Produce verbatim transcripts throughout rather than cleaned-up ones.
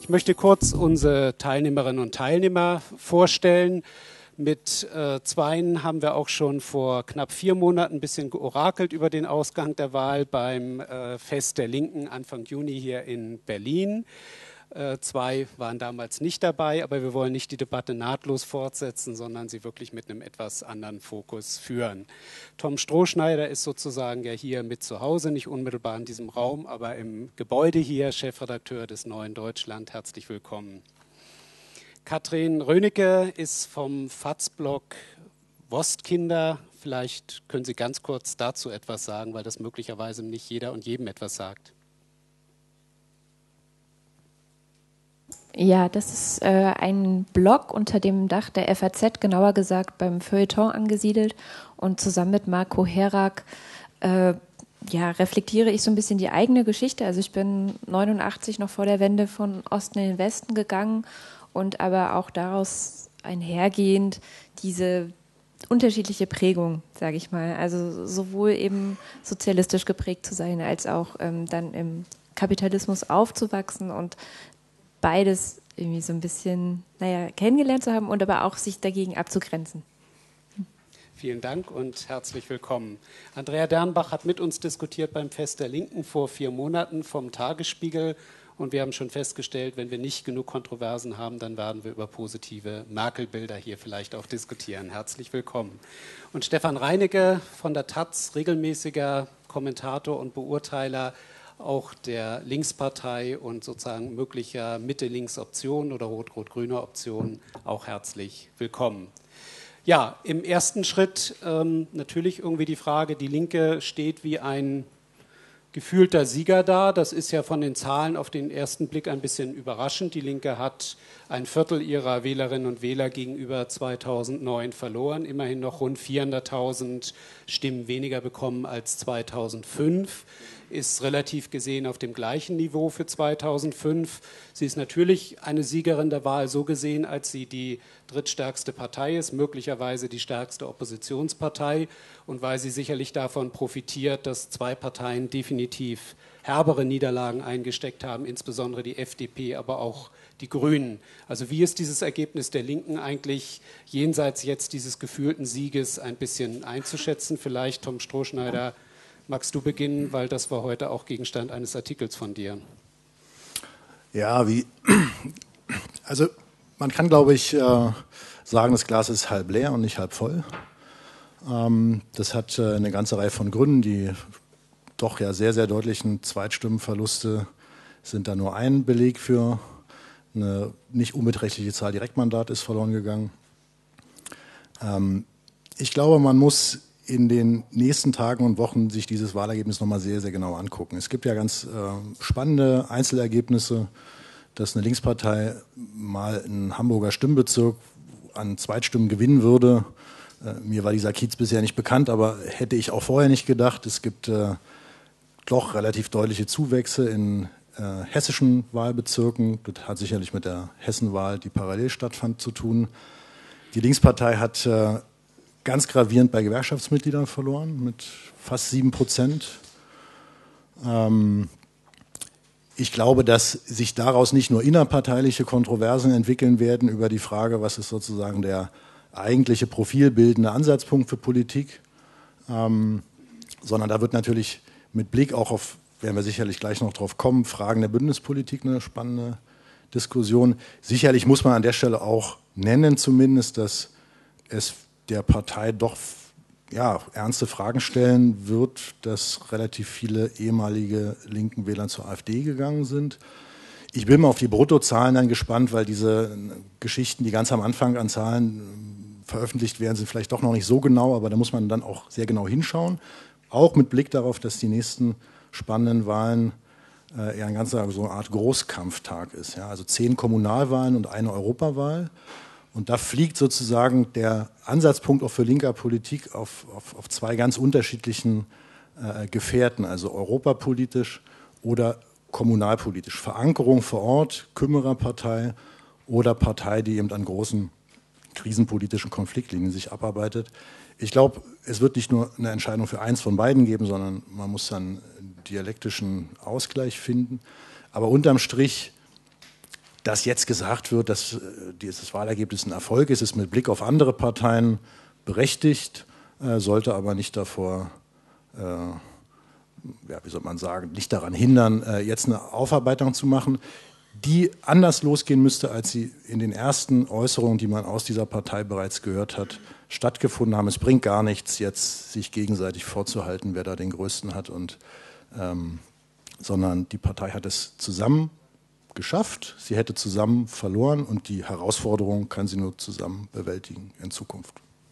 Ich möchte kurz unsere Teilnehmerinnen und Teilnehmer vorstellen. Mit äh, zweien haben wir auch schon vor knapp vier Monaten ein bisschen georakelt über den Ausgang der Wahl beim äh, Fest der Linken Anfang Juni hier in Berlin. Äh, zwei waren damals nicht dabei, aber wir wollen nicht die Debatte nahtlos fortsetzen, sondern sie wirklich mit einem etwas anderen Fokus führen. Tom Strohschneider ist sozusagen ja hier mit zu Hause, nicht unmittelbar in diesem Raum, aber im Gebäude hier, Chefredakteur des Neuen Deutschland. Herzlich willkommen. Katrin Rönecke ist vom F A Z Blog Wostkinder. Vielleicht können Sie ganz kurz dazu etwas sagen, weil das möglicherweise nicht jeder und jedem etwas sagt. Ja, das ist äh, ein Blog unter dem Dach der F A Z, genauer gesagt beim Feuilleton angesiedelt. Und zusammen mit Marco Herak äh, ja, reflektiere ich so ein bisschen die eigene Geschichte. Also ich bin neunundachtzig noch vor der Wende von Osten in den Westen gegangen und aber auch daraus einhergehend diese unterschiedliche Prägung, sage ich mal. Also sowohl eben sozialistisch geprägt zu sein, als auch ähm, dann im Kapitalismus aufzuwachsen und beides irgendwie so ein bisschen, naja, kennengelernt zu haben und aber auch sich dagegen abzugrenzen. Vielen Dank und herzlich willkommen. Andrea Dernbach hat mit uns diskutiert beim Fest der Linken vor vier Monaten vom Tagesspiegel und wir haben schon festgestellt, wenn wir nicht genug Kontroversen haben, dann werden wir über positive Merkel-Bilder hier vielleicht auch diskutieren. Herzlich willkommen. Und Stefan Reinecke von der Taz, regelmäßiger Kommentator und Beurteiler auch der Linkspartei und sozusagen möglicher Mitte-Links-Optionen oder Rot-Rot-Grüner Optionen auch herzlich willkommen. Ja, im ersten Schritt ähm, natürlich irgendwie die Frage, die Linke steht wie ein gefühlter Sieger da. Das ist ja von den Zahlen auf den ersten Blick ein bisschen überraschend. Die Linke hat ein Viertel ihrer Wählerinnen und Wähler gegenüber zweitausendneun verloren, immerhin noch rund vierhunderttausend Stimmen weniger bekommen als zweitausendfünf. Ist relativ gesehen auf dem gleichen Niveau für zweitausendfünf. Sie ist natürlich eine Siegerin der Wahl so gesehen, als sie die drittstärkste Partei ist, möglicherweise die stärkste Oppositionspartei und weil sie sicherlich davon profitiert, dass zwei Parteien definitiv herbere Niederlagen eingesteckt haben, insbesondere die F D P, aber auch die Grünen. Also wie ist dieses Ergebnis der Linken eigentlich jenseits jetzt dieses gefühlten Sieges ein bisschen einzuschätzen? Vielleicht, Tom Strohschneider, magst du beginnen, weil das war heute auch Gegenstand eines Artikels von dir. Ja, wie, also man kann, glaube ich, sagen, das Glas ist halb leer und nicht halb voll. Das hat eine ganze Reihe von Gründen. Die doch ja sehr, sehr deutlichen Zweitstimmenverluste sind da nur ein Beleg für. Eine nicht unbeträchtliche Zahl Direktmandat ist verloren gegangen. Ich glaube, man muss in den nächsten Tagen und Wochen sich dieses Wahlergebnis nochmal sehr, sehr genau angucken. Es gibt ja ganz äh, spannende Einzelergebnisse, dass eine Linkspartei mal einen Hamburger Stimmbezirk an Zweitstimmen gewinnen würde. Äh, mir war dieser Kiez bisher nicht bekannt, aber hätte ich auch vorher nicht gedacht. Es gibt äh, doch relativ deutliche Zuwächse in äh, hessischen Wahlbezirken. Das hat sicherlich mit der Hessenwahl, die parallel stattfand, zu tun. Die Linkspartei hat äh, ganz gravierend bei Gewerkschaftsmitgliedern verloren, mit fast sieben Prozent. Ähm, ich glaube, dass sich daraus nicht nur innerparteiliche Kontroversen entwickeln werden über die Frage, was ist sozusagen der eigentliche profilbildende Ansatzpunkt für Politik, ähm, sondern da wird natürlich mit Blick auch auf, werden wir sicherlich gleich noch drauf kommen, Fragen der Bündnispolitik eine spannende Diskussion. Sicherlich muss man an der Stelle auch nennen zumindest, dass es der Partei doch ja, ernste Fragen stellen wird, dass relativ viele ehemalige linken Wähler zur AfD gegangen sind. Ich bin mal auf die Bruttozahlen dann gespannt, weil diese Geschichten, die ganz am Anfang an Zahlen veröffentlicht werden, sind vielleicht doch noch nicht so genau, aber da muss man dann auch sehr genau hinschauen. Auch mit Blick darauf, dass die nächsten spannenden Wahlen äh, eher ein ganzer so eine Art Großkampftag ist. Ja? Also zehn Kommunalwahlen und eine Europawahl. Und da fliegt sozusagen der Ansatzpunkt auch für linker Politik auf, auf, auf zwei ganz unterschiedlichen äh, Gefährten, also europapolitisch oder kommunalpolitisch. Verankerung vor Ort, Kümmererpartei oder Partei, die eben an großen krisenpolitischen Konfliktlinien sich abarbeitet. Ich glaube, es wird nicht nur eine Entscheidung für eins von beiden geben, sondern man muss dann dialektischen Ausgleich finden. Aber unterm Strich dass jetzt gesagt wird, dass äh, dieses Wahlergebnis ein Erfolg ist, ist mit Blick auf andere Parteien berechtigt, äh, sollte aber nicht davor, äh, ja, wie soll man sagen, nicht daran hindern, äh, jetzt eine Aufarbeitung zu machen, die anders losgehen müsste, als sie in den ersten Äußerungen, die man aus dieser Partei bereits gehört hat, stattgefunden haben. Es bringt gar nichts, jetzt sich gegenseitig vorzuhalten, wer da den Größten hat, und, ähm, sondern die Partei hat es zusammen geschafft, sie hätte zusammen verloren, und die Herausforderung kann sie nur zusammen bewältigen in Zukunft.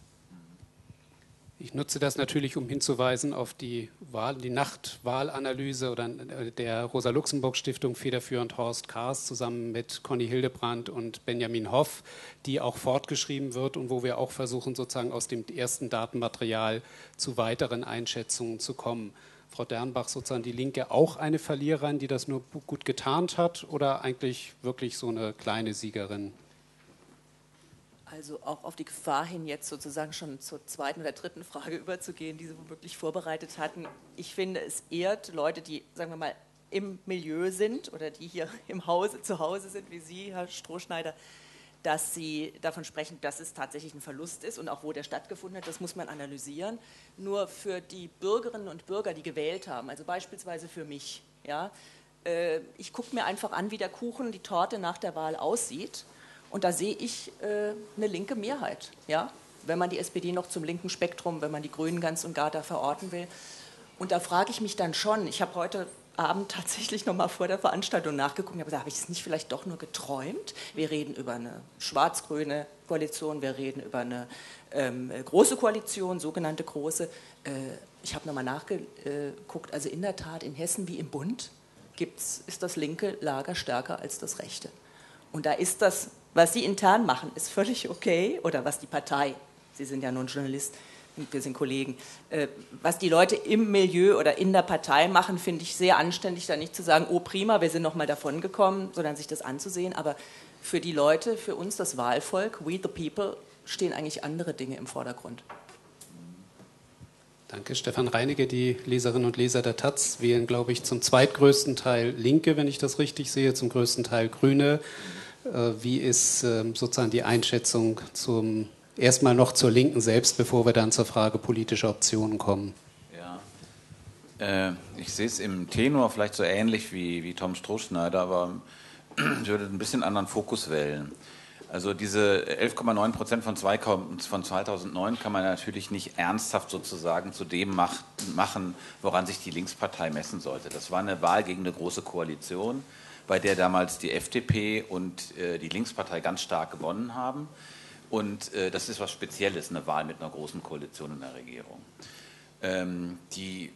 Ich nutze das natürlich, um hinzuweisen auf die Wahl, die Nachtwahlanalyse oder der Rosa-Luxemburg-Stiftung, federführend Horst Kahrs zusammen mit Conny Hildebrandt und Benjamin Hoff, die auch fortgeschrieben wird und wo wir auch versuchen, sozusagen aus dem ersten Datenmaterial zu weiteren Einschätzungen zu kommen. Frau Dernbach, sozusagen die Linke auch eine Verliererin, die das nur gut getarnt hat, oder eigentlich wirklich so eine kleine Siegerin? Also auch auf die Gefahr hin, jetzt sozusagen schon zur zweiten oder dritten Frage überzugehen, die Sie womöglich vorbereitet hatten. Ich finde, es ehrt Leute, die, sagen wir mal, im Milieu sind oder die hier im Hause, zu Hause sind, wie Sie, Herr Strohschneider, dass Sie davon sprechen, dass es tatsächlich ein Verlust ist und auch wo der stattgefunden hat, das muss man analysieren. Nur für die Bürgerinnen und Bürger, die gewählt haben, also beispielsweise für mich, ja, äh, ich gucke mir einfach an, wie der Kuchen, die Torte nach der Wahl aussieht. Und da sehe ich äh, eine linke Mehrheit, ja? Wenn man die S P D noch zum linken Spektrum, wenn man die Grünen ganz und gar da verorten will. Und da frage ich mich dann schon, ich habe heute Abend tatsächlich noch mal vor der Veranstaltung nachgeguckt, aber da habe ich es nicht vielleicht doch nur geträumt. Wir reden über eine schwarz-grüne Koalition, wir reden über eine ähm, große Koalition, sogenannte große. Äh, ich habe noch mal nachgeguckt, also in der Tat in Hessen wie im Bund gibt's, ist das linke Lager stärker als das rechte. Und da ist das, was Sie intern machen, ist völlig okay, oder was die Partei, Sie sind ja nun Journalist, wir sind Kollegen, äh, was die Leute im Milieu oder in der Partei machen, finde ich sehr anständig, da nicht zu sagen, oh prima, wir sind nochmal davon gekommen, sondern sich das anzusehen. Aber für die Leute, für uns, das Wahlvolk, we the people, stehen eigentlich andere Dinge im Vordergrund. Danke. Stefan Reinecke, die Leserinnen und Leser der Taz wählen, glaube ich, zum zweitgrößten Teil Linke, wenn ich das richtig sehe, zum größten Teil Grüne. Wie ist sozusagen die Einschätzung zum, erstmal noch zur Linken selbst, bevor wir dann zur Frage politischer Optionen kommen? Ja, äh, ich sehe es im Tenor vielleicht so ähnlich wie, wie Tom Strohschneider, aber ich würde ein bisschen anderen Fokus wählen. Also diese elf Komma neun Prozent von, von zweitausendneun kann man natürlich nicht ernsthaft sozusagen zu dem macht, machen, woran sich die Linkspartei messen sollte. Das war eine Wahl gegen eine große Koalition, bei der damals die F D P und äh, die Linkspartei ganz stark gewonnen haben. Und äh, das ist was Spezielles, eine Wahl mit einer großen Koalition in der Regierung. Ähm, die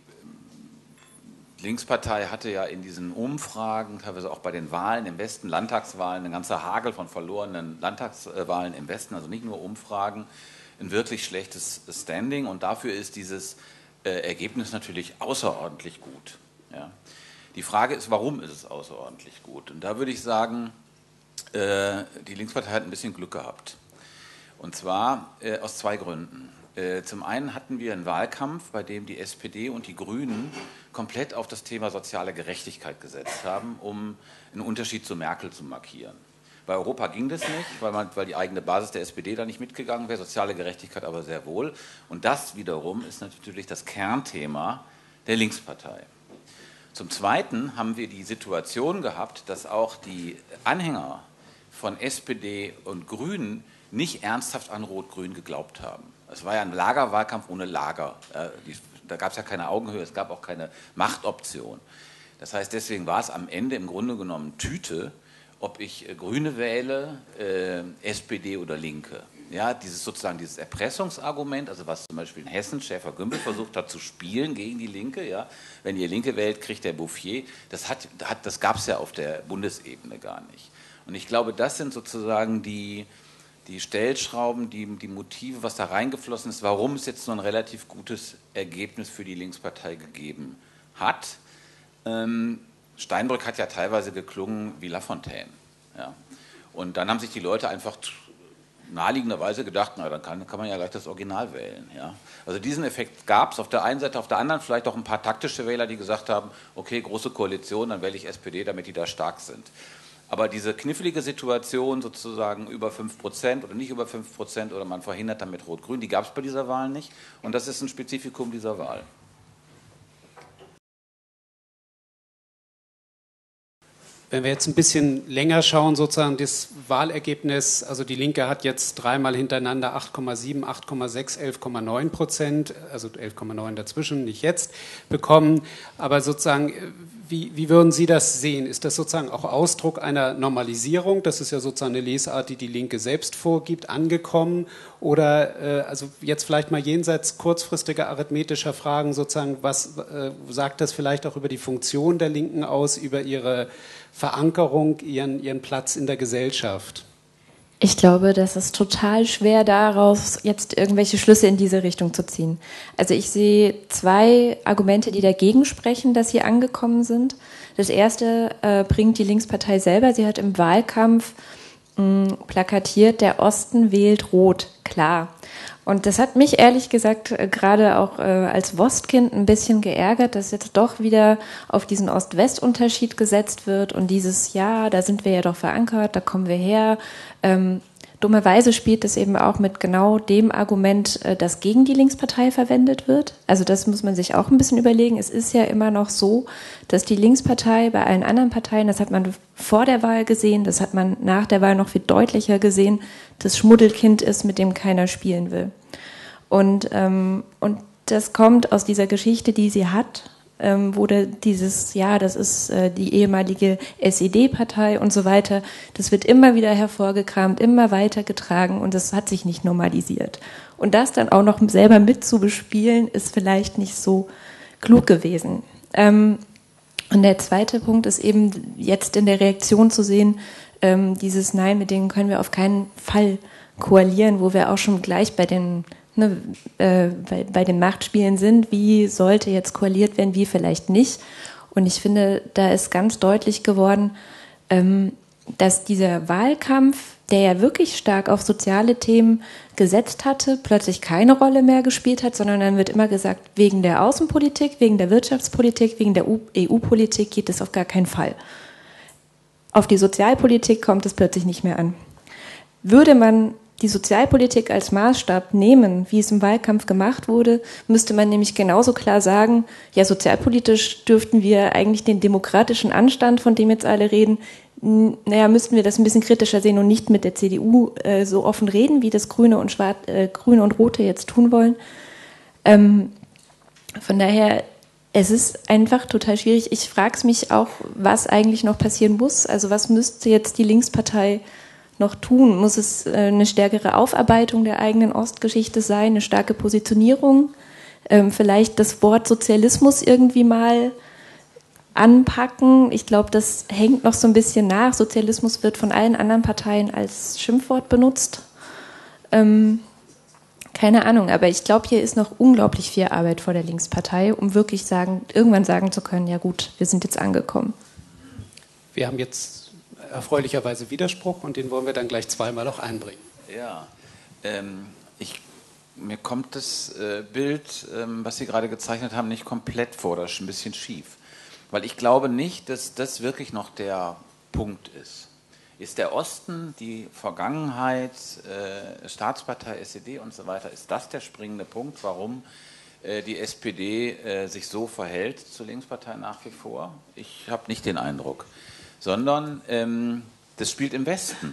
Linkspartei hatte ja in diesen Umfragen, teilweise auch bei den Wahlen im Westen, Landtagswahlen, eine ganze Hagel von verlorenen Landtagswahlen im Westen, also nicht nur Umfragen, ein wirklich schlechtes Standing. Und dafür ist dieses äh, Ergebnis natürlich außerordentlich gut. Ja. Die Frage ist, warum ist es außerordentlich gut? Und da würde ich sagen, äh, die Linkspartei hat ein bisschen Glück gehabt. Und zwar äh, aus zwei Gründen. Äh, zum einen hatten wir einen Wahlkampf, bei dem die S P D und die Grünen komplett auf das Thema soziale Gerechtigkeit gesetzt haben, um einen Unterschied zu Merkel zu markieren. Bei Europa ging das nicht, weil, man, weil die eigene Basis der S P D da nicht mitgegangen wäre, soziale Gerechtigkeit aber sehr wohl. Und das wiederum ist natürlich das Kernthema der Linkspartei. Zum Zweiten haben wir die Situation gehabt, dass auch die Anhänger von S P D und Grünen nicht ernsthaft an Rot-Grün geglaubt haben. Es war ja ein Lagerwahlkampf ohne Lager. Da gab es ja keine Augenhöhe, es gab auch keine Machtoption. Das heißt, deswegen war es am Ende im Grunde genommen Tüte, ob ich Grüne wähle, äh, S P D oder Linke. Ja, dieses sozusagen dieses Erpressungsargument, also was zum Beispiel in Hessen Schäfer-Gümbel versucht hat zu spielen gegen die Linke, ja, wenn ihr Linke wählt, kriegt der Bouffier, das, hat, hat, das gab es ja auf der Bundesebene gar nicht. Und ich glaube, das sind sozusagen die, die Stellschrauben, die, die Motive, was da reingeflossen ist, warum es jetzt so ein relativ gutes Ergebnis für die Linkspartei gegeben hat. Ähm, Steinbrück hat ja teilweise geklungen wie Lafontaine. Ja. Und dann haben sich die Leute einfach naheliegenderweise gedacht, na, dann kann, kann man ja gleich das Original wählen. Ja. Also diesen Effekt gab es auf der einen Seite, auf der anderen vielleicht auch ein paar taktische Wähler, die gesagt haben, okay, große Koalition, dann wähle ich S P D, damit die da stark sind. Aber diese knifflige Situation sozusagen über fünf Prozent oder nicht über fünf Prozent oder man verhindert damit Rot-Grün, die gab es bei dieser Wahl nicht. Und das ist ein Spezifikum dieser Wahl. Wenn wir jetzt ein bisschen länger schauen, sozusagen das Wahlergebnis, also die Linke hat jetzt dreimal hintereinander acht Komma sieben, acht Komma sechs, elf Komma neun Prozent, also elf Komma neun dazwischen, nicht jetzt, bekommen. Aber sozusagen, wie, wie würden Sie das sehen? Ist das sozusagen auch Ausdruck einer Normalisierung? Das ist ja sozusagen eine Lesart, die die Linke selbst vorgibt, angekommen? Oder, äh, also jetzt vielleicht mal jenseits kurzfristiger arithmetischer Fragen sozusagen, was äh, sagt das vielleicht auch über die Funktion der Linken aus, über ihre Verankerung, ihren, ihren Platz in der Gesellschaft? Ich glaube, das ist total schwer, daraus jetzt irgendwelche Schlüsse in diese Richtung zu ziehen. Also ich sehe zwei Argumente, die dagegen sprechen, dass sie angekommen sind. Das erste äh, bringt die Linkspartei selber. Sie hat im Wahlkampf mh, plakatiert, der Osten wählt Rot, klar. Und das hat mich ehrlich gesagt äh, gerade auch äh, als Wostkind ein bisschen geärgert, dass jetzt doch wieder auf diesen Ost-West-Unterschied gesetzt wird und dieses, ja, da sind wir ja doch verankert, da kommen wir her. Ähm, dummerweise spielt es eben auch mit genau dem Argument, äh, das gegen die Linkspartei verwendet wird. Also das muss man sich auch ein bisschen überlegen. Es ist ja immer noch so, dass die Linkspartei bei allen anderen Parteien, das hat man vor der Wahl gesehen, das hat man nach der Wahl noch viel deutlicher gesehen, das Schmuddelkind ist, mit dem keiner spielen will. Und, ähm, und das kommt aus dieser Geschichte, die sie hat, ähm, wo da dieses, ja, das ist äh, die ehemalige S E D-Partei und so weiter, das wird immer wieder hervorgekramt, immer weiter getragen und das hat sich nicht normalisiert. Und das dann auch noch selber mitzubespielen, ist vielleicht nicht so klug gewesen. Ähm, und der zweite Punkt ist eben jetzt in der Reaktion zu sehen, ähm, dieses Nein, mit denen können wir auf keinen Fall koalieren, wo wir auch schon gleich bei den Ne, äh, bei, bei den Machtspielen sind, wie sollte jetzt koaliert werden, wie vielleicht nicht. Und ich finde, da ist ganz deutlich geworden, ähm, dass dieser Wahlkampf, der ja wirklich stark auf soziale Themen gesetzt hatte, plötzlich keine Rolle mehr gespielt hat, sondern dann wird immer gesagt, wegen der Außenpolitik, wegen der Wirtschaftspolitik, wegen der E U-Politik geht es auf gar keinen Fall. Auf die Sozialpolitik kommt es plötzlich nicht mehr an. Würde man die Sozialpolitik als Maßstab nehmen, wie es im Wahlkampf gemacht wurde, müsste man nämlich genauso klar sagen, ja, sozialpolitisch dürften wir eigentlich den demokratischen Anstand, von dem jetzt alle reden, naja, müssten wir das ein bisschen kritischer sehen und nicht mit der C D U äh, so offen reden, wie das Grüne und Schwarz, äh, Grüne und Rote jetzt tun wollen. Ähm, von daher, es ist einfach total schwierig. Ich frage mich auch, was eigentlich noch passieren muss. Also was müsste jetzt die Linkspartei noch tun? Muss es äh, eine stärkere Aufarbeitung der eigenen Ostgeschichte sein, eine starke Positionierung, ähm, vielleicht das Wort Sozialismus irgendwie mal anpacken? Ich glaube, das hängt noch so ein bisschen nach. Sozialismus wird von allen anderen Parteien als Schimpfwort benutzt. Ähm, keine Ahnung, aber ich glaube, hier ist noch unglaublich viel Arbeit vor der Linkspartei, um wirklich sagen, irgendwann sagen zu können, ja gut, wir sind jetzt angekommen. Wir haben jetzt erfreulicherweise Widerspruch und den wollen wir dann gleich zweimal auch einbringen. Ja, ähm, ich, mir kommt das äh, Bild, ähm, was Sie gerade gezeichnet haben, nicht komplett vor, das ist ein bisschen schief. Weil ich glaube nicht, dass das wirklich noch der Punkt ist. Ist der Osten, die Vergangenheit, äh, Staatspartei, S E D und so weiter, ist das der springende Punkt, warum äh, die S P D äh, sich so verhält zur Linkspartei nach wie vor? Ich habe nicht den Eindruck. Sondern ähm, das spielt im Westen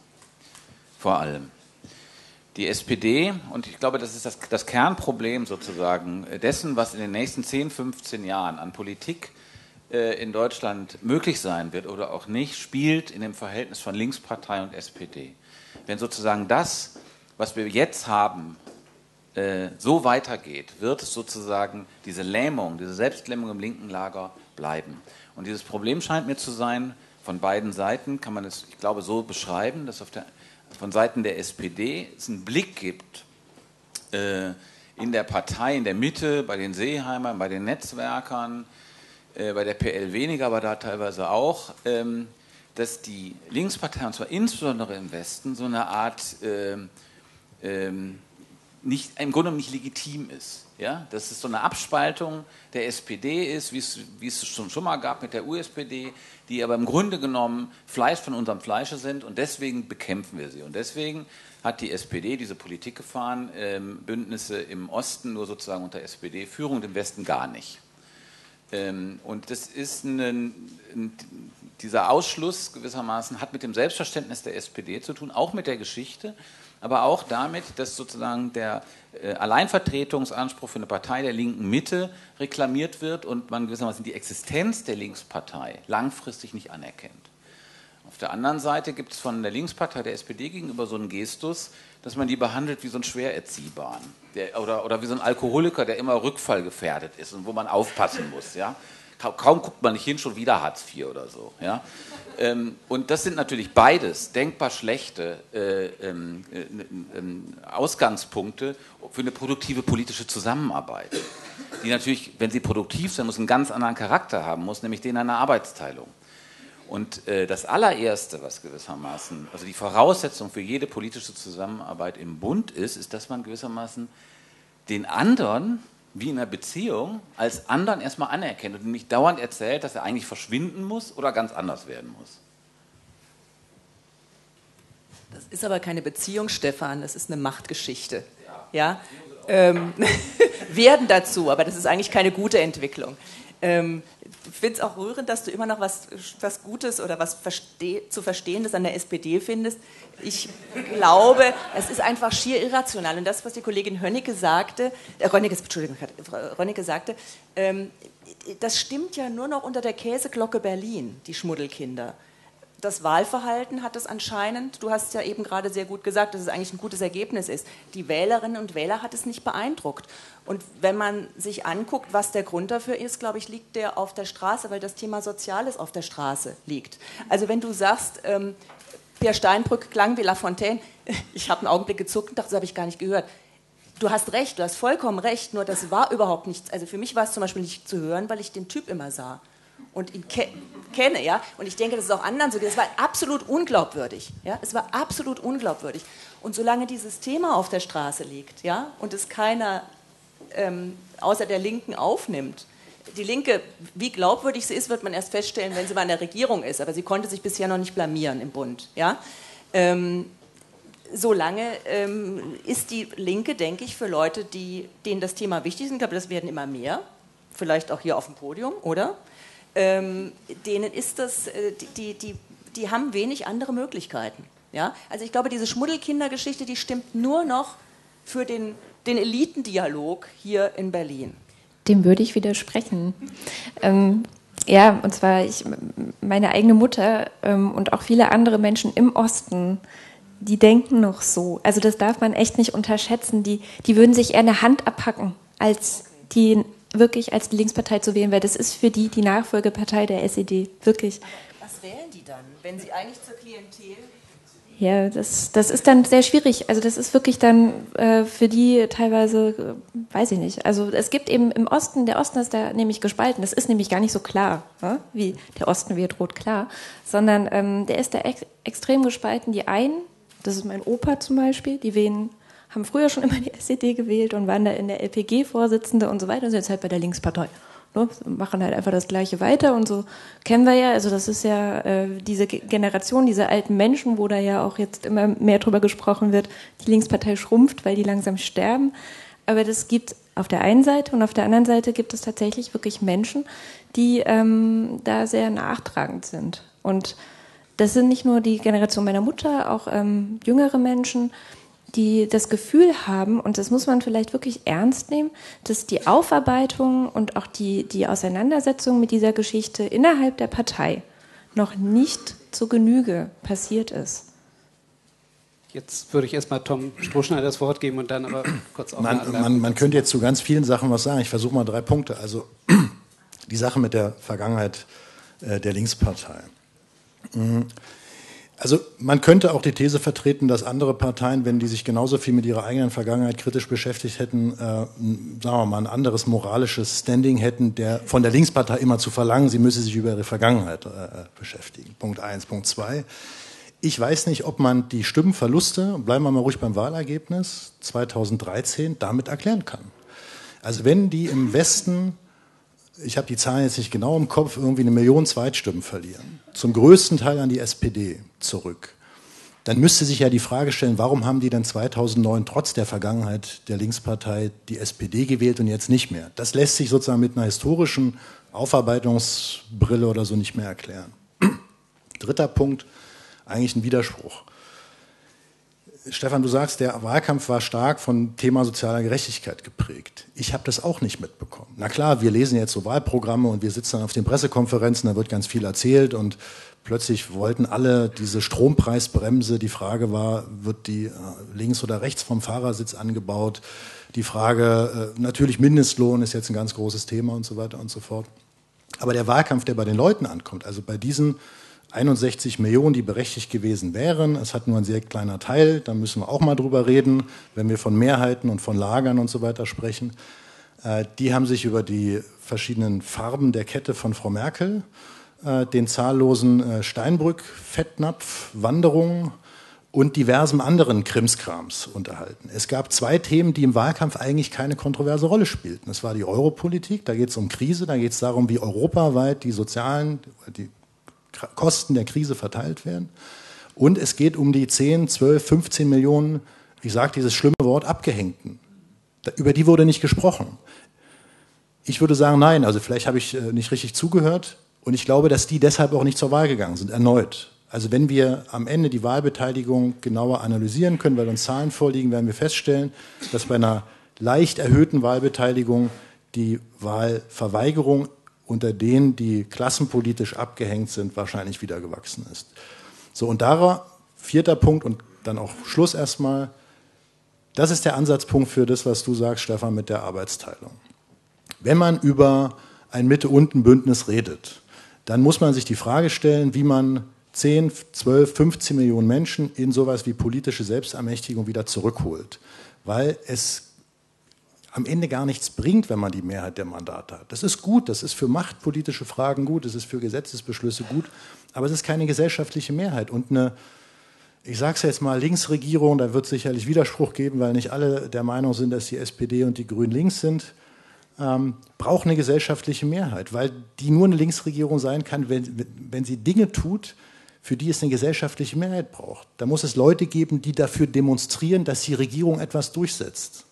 vor allem. Die S P D, und ich glaube, das ist das, das Kernproblem sozusagen dessen, was in den nächsten zehn, fünfzehn Jahren an Politik äh, in Deutschland möglich sein wird oder auch nicht, spielt in dem Verhältnis von Linkspartei und S P D. Wenn sozusagen das, was wir jetzt haben, äh, so weitergeht, wird es sozusagen diese Lähmung, diese Selbstlähmung im linken Lager bleiben. Und dieses Problem scheint mir zu sein, von beiden Seiten kann man es, ich glaube, so beschreiben, dass auf der, von Seiten der S P D es einen Blick gibt äh, in der Partei, in der Mitte, bei den Seeheimern, bei den Netzwerkern, äh, bei der P L weniger, aber da teilweise auch, ähm, dass die Linkspartei, und zwar insbesondere im Westen, so eine Art äh, äh, nicht, im Grunde nicht legitim ist. Ja? Dass es so eine Abspaltung der S P D ist, wie es, wie es schon, schon mal gab mit der U S P D, die aber im Grunde genommen Fleisch von unserem Fleische sind und deswegen bekämpfen wir sie. Und deswegen hat die S P D diese Politik gefahren, ähm, Bündnisse im Osten nur sozusagen unter S P D-Führung und im Westen gar nicht. Ähm, und das ist ein, ein, dieser Ausschluss gewissermaßen hat mit dem Selbstverständnis der S P D zu tun, auch mit der Geschichte, aber auch damit, dass sozusagen der äh, Alleinvertretungsanspruch für eine Partei der linken Mitte reklamiert wird und man gewissermaßen die Existenz der Linkspartei langfristig nicht anerkennt. Auf der anderen Seite gibt es von der Linkspartei der S P D gegenüber so einen Gestus, dass man die behandelt wie so einen Schwererziehbaren der, oder, oder wie so ein Alkoholiker, der immer rückfallgefährdet ist und wo man aufpassen muss. Ja? Kaum, kaum guckt man nicht hin, schon wieder Hartz vier oder so. Ja? Ähm, und das sind natürlich beides denkbar schlechte äh, ähm, äh, äh, Ausgangspunkte für eine produktive politische Zusammenarbeit, die natürlich, wenn sie produktiv sein muss, einen ganz anderen Charakter haben muss, nämlich den einer Arbeitsteilung. Und äh, das allererste, was gewissermaßen, also die Voraussetzung für jede politische Zusammenarbeit im Bund ist, ist, dass man gewissermaßen den anderen, wie in einer Beziehung, als anderen erstmal anerkennt und nicht dauernd erzählt, dass er eigentlich verschwinden muss oder ganz anders werden muss. Das ist aber keine Beziehung, Stefan, das ist eine Machtgeschichte. Ja? Ähm, werden dazu, aber das ist eigentlich keine gute Entwicklung. Ähm, ich finde es auch rührend, dass du immer noch was, was Gutes oder was verste- zu Verstehendes an der S P D findest. Ich glaube, es ist einfach schier irrational. Und das, was die Kollegin Hönnecke sagte, äh, Rönnecke, Entschuldigung, Rönnecke sagte, ähm, das stimmt ja nur noch unter der Käseglocke Berlin, die Schmuddelkinder. Das Wahlverhalten hat es anscheinend, du hast ja eben gerade sehr gut gesagt, dass es eigentlich ein gutes Ergebnis ist. Die Wählerinnen und Wähler hat es nicht beeindruckt. Und wenn man sich anguckt, was der Grund dafür ist, glaube ich, liegt der auf der Straße, weil das Thema Soziales auf der Straße liegt. Also wenn du sagst, ähm, Peer Steinbrück klang wie La Fontaine, ich habe einen Augenblick gezuckt und dachte, das habe ich gar nicht gehört. Du hast recht, du hast vollkommen recht, nur das war überhaupt nichts. Also für mich war es zum Beispiel nicht zu hören, weil ich den Typ immer sah. Und ihn ke- kenne, ja, und ich denke, das ist auch anderen so, das war absolut unglaubwürdig, ja, es war absolut unglaubwürdig. Und solange dieses Thema auf der Straße liegt, ja, und es keiner ähm, außer der Linken aufnimmt, die Linke, wie glaubwürdig sie ist, wird man erst feststellen, wenn sie mal in der Regierung ist, aber sie konnte sich bisher noch nicht blamieren im Bund, ja. Ähm, solange ähm, ist die Linke, denke ich, für Leute, die, denen das Thema wichtig ist, ich glaube, das werden immer mehr, vielleicht auch hier auf dem Podium, oder? Ähm, denen ist das, äh, die, die, die haben wenig andere Möglichkeiten. Ja? Also ich glaube, diese Schmuddelkindergeschichte, die stimmt nur noch für den, den Elitendialog hier in Berlin. Dem würde ich widersprechen. Ähm, ja, und zwar ich, meine eigene Mutter ähm, und auch viele andere Menschen im Osten, die denken noch so. Also das darf man echt nicht unterschätzen. Die, die würden sich eher eine Hand abhacken, als die wirklich als die Linkspartei zu wählen, weil das ist für die die Nachfolgepartei der S E D, wirklich. Aber was wählen die dann, wenn sie eigentlich zur Klientel... Ja, das, das ist dann sehr schwierig. Also das ist wirklich dann äh, für die teilweise, äh, weiß ich nicht. Also es gibt eben im Osten, der Osten ist da nämlich gespalten. Das ist nämlich gar nicht so klar, ne? Wie der Osten wird rot klar, sondern ähm, der ist da ex- extrem gespalten. Die einen, das ist mein Opa zum Beispiel, die wählen... haben früher schon immer die S E D gewählt und waren da in der L P G-Vorsitzende und so weiter und sind jetzt halt bei der Linkspartei. Ne? Machen halt einfach das Gleiche weiter und so kennen wir ja, also das ist ja äh, diese Generation, diese alten Menschen, wo da ja auch jetzt immer mehr drüber gesprochen wird, die Linkspartei schrumpft, weil die langsam sterben. Aber das gibt auf der einen Seite und auf der anderen Seite gibt es tatsächlich wirklich Menschen, die ähm, da sehr nachtragend sind. Und das sind nicht nur die Generation meiner Mutter, auch ähm, jüngere Menschen, die das Gefühl haben, und das muss man vielleicht wirklich ernst nehmen, dass die Aufarbeitung und auch die, die Auseinandersetzung mit dieser Geschichte innerhalb der Partei noch nicht zur Genüge passiert ist. Jetzt würde ich erstmal Tom Strohschneider das Wort geben und dann aber kurz auch man, man, man könnte jetzt zu ganz vielen Sachen was sagen. Ich versuche mal drei Punkte. Also die Sache mit der Vergangenheit äh, der Linkspartei. Mhm. Also man könnte auch die These vertreten, dass andere Parteien, wenn die sich genauso viel mit ihrer eigenen Vergangenheit kritisch beschäftigt hätten, äh, sagen wir mal, ein anderes moralisches Standing hätten, der von der Linkspartei immer zu verlangen, sie müsse sich über ihre Vergangenheit äh, beschäftigen. Punkt eins. Punkt zwei. Ich weiß nicht, ob man die Stimmenverluste, bleiben wir mal ruhig beim Wahlergebnis, zweitausenddreizehn damit erklären kann. Also wenn die im Westen, ich habe die Zahlen jetzt nicht genau im Kopf, irgendwie eine Million Zweitstimmen verlieren, zum größten Teil an die S P D zurück, dann müsste sich ja die Frage stellen, warum haben die dann zweitausendneun trotz der Vergangenheit der Linkspartei die S P D gewählt und jetzt nicht mehr? Das lässt sich sozusagen mit einer historischen Aufarbeitungsbrille oder so nicht mehr erklären. Dritter Punkt, eigentlich ein Widerspruch. Stefan, du sagst, der Wahlkampf war stark von Thema sozialer Gerechtigkeit geprägt. Ich habe das auch nicht mitbekommen. Na klar, wir lesen jetzt so Wahlprogramme und wir sitzen dann auf den Pressekonferenzen, da wird ganz viel erzählt und plötzlich wollten alle diese Strompreisbremse. Die Frage war, wird die links oder rechts vom Fahrersitz angebaut? Die Frage, natürlich Mindestlohn ist jetzt ein ganz großes Thema und so weiter und so fort. Aber der Wahlkampf, der bei den Leuten ankommt, also bei diesen einundsechzig Millionen, die berechtigt gewesen wären. Es hat nur ein sehr kleiner Teil, da müssen wir auch mal drüber reden, wenn wir von Mehrheiten und von Lagern und so weiter sprechen. Äh, die haben sich über die verschiedenen Farben der Kette von Frau Merkel, äh, den zahllosen äh, Steinbrück-Fettnapf, Wanderungen und diversen anderen Krimskrams unterhalten. Es gab zwei Themen, die im Wahlkampf eigentlich keine kontroverse Rolle spielten. Das war die Europolitik, da geht es um Krise, da geht es darum, wie europaweit die sozialen, die Kosten der Krise verteilt werden. Und es geht um die zehn, zwölf, fünfzehn Millionen, ich sage dieses schlimme Wort, Abgehängten. Über die wurde nicht gesprochen. Ich würde sagen, nein, also vielleicht habe ich nicht richtig zugehört und ich glaube, dass die deshalb auch nicht zur Wahl gegangen sind, erneut. Also wenn wir am Ende die Wahlbeteiligung genauer analysieren können, weil uns Zahlen vorliegen, werden wir feststellen, dass bei einer leicht erhöhten Wahlbeteiligung die Wahlverweigerung unter denen, die klassenpolitisch abgehängt sind, wahrscheinlich wieder gewachsen ist. So, und darauf, vierter Punkt und dann auch Schluss erstmal, das ist der Ansatzpunkt für das, was du sagst, Stefan, mit der Arbeitsteilung. Wenn man über ein Mitte-Unten-Bündnis redet, dann muss man sich die Frage stellen, wie man zehn, zwölf, fünfzehn Millionen Menschen in sowas wie politische Selbstermächtigung wieder zurückholt. Weil es am Ende gar nichts bringt, wenn man die Mehrheit der Mandate hat. Das ist gut, das ist für machtpolitische Fragen gut, das ist für Gesetzesbeschlüsse gut, aber es ist keine gesellschaftliche Mehrheit. Und eine, ich sage es jetzt mal, Linksregierung, da wird es sicherlich Widerspruch geben, weil nicht alle der Meinung sind, dass die S P D und die Grünen links sind, ähm, braucht eine gesellschaftliche Mehrheit, weil die nur eine Linksregierung sein kann, wenn, wenn sie Dinge tut, für die es eine gesellschaftliche Mehrheit braucht. Da muss es Leute geben, die dafür demonstrieren, dass die Regierung etwas durchsetzt.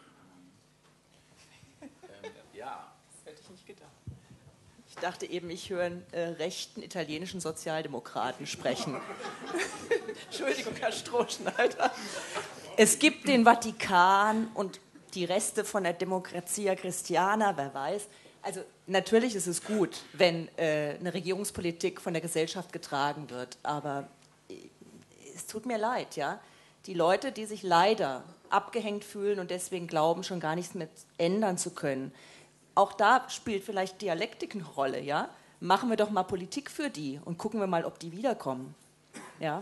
Ich dachte eben, ich höre einen äh, rechten italienischen Sozialdemokraten sprechen. Entschuldigung, Herr Strohschneider. Es gibt den Vatikan und die Reste von der Democrazia Cristiana, wer weiß. Also natürlich ist es gut, wenn äh, eine Regierungspolitik von der Gesellschaft getragen wird, aber äh, es tut mir leid, ja. Die Leute, die sich leider abgehängt fühlen und deswegen glauben, schon gar nichts mehr ändern zu können, auch da spielt vielleicht Dialektik eine Rolle, ja? Machen wir doch mal Politik für die und gucken wir mal, ob die wiederkommen. Ja?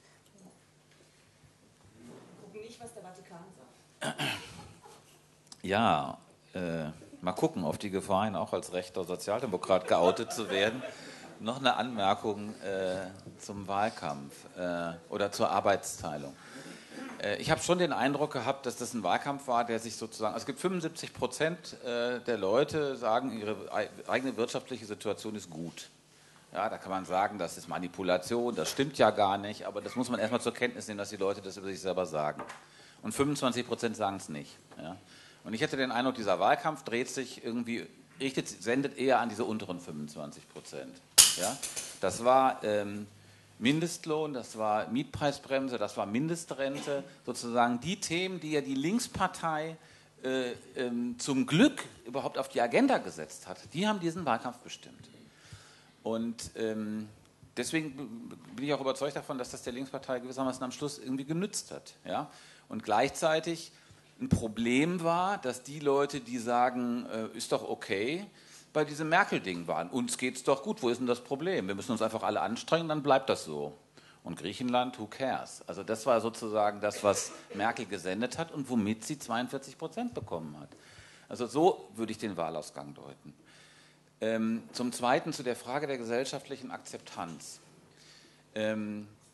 Gucken nicht, was der Vatikan sagt. Ja, äh, mal gucken, auf die Gefahr hin, auch als rechter Sozialdemokrat geoutet zu werden. Noch eine Anmerkung äh, zum Wahlkampf äh, oder zur Arbeitsteilung. Ich habe schon den Eindruck gehabt, dass das ein Wahlkampf war, der sich sozusagen, also es gibt fünfundsiebzig Prozent der Leute sagen, ihre eigene wirtschaftliche Situation ist gut. Ja, da kann man sagen, das ist Manipulation, das stimmt ja gar nicht, aber das muss man erstmal zur Kenntnis nehmen, dass die Leute das über sich selber sagen. Und fünfundzwanzig Prozent sagen es nicht. Ja. Und ich hätte den Eindruck, dieser Wahlkampf dreht sich irgendwie, richtet, sendet eher an diese unteren fünfundzwanzig Prozent. Ja. Das war Ähm, Mindestlohn, das war Mietpreisbremse, das war Mindestrente, sozusagen die Themen, die ja die Linkspartei äh, ähm, zum Glück überhaupt auf die Agenda gesetzt hat, die haben diesen Wahlkampf bestimmt. Und ähm, deswegen bin ich auch überzeugt davon, dass das der Linkspartei gewissermaßen am Schluss irgendwie genützt hat. Ja? Und gleichzeitig ein Problem war, dass die Leute, die sagen, äh, ist doch okay, bei diesem Merkel-Ding waren. Uns geht's doch gut, wo ist denn das Problem? Wir müssen uns einfach alle anstrengen, dann bleibt das so. Und Griechenland, who cares? Also das war sozusagen das, was Merkel gesendet hat und womit sie zweiundvierzig Prozent bekommen hat. Also so würde ich den Wahlausgang deuten. Ähm, zum Zweiten zu der Frage der gesellschaftlichen Akzeptanz. Ähm,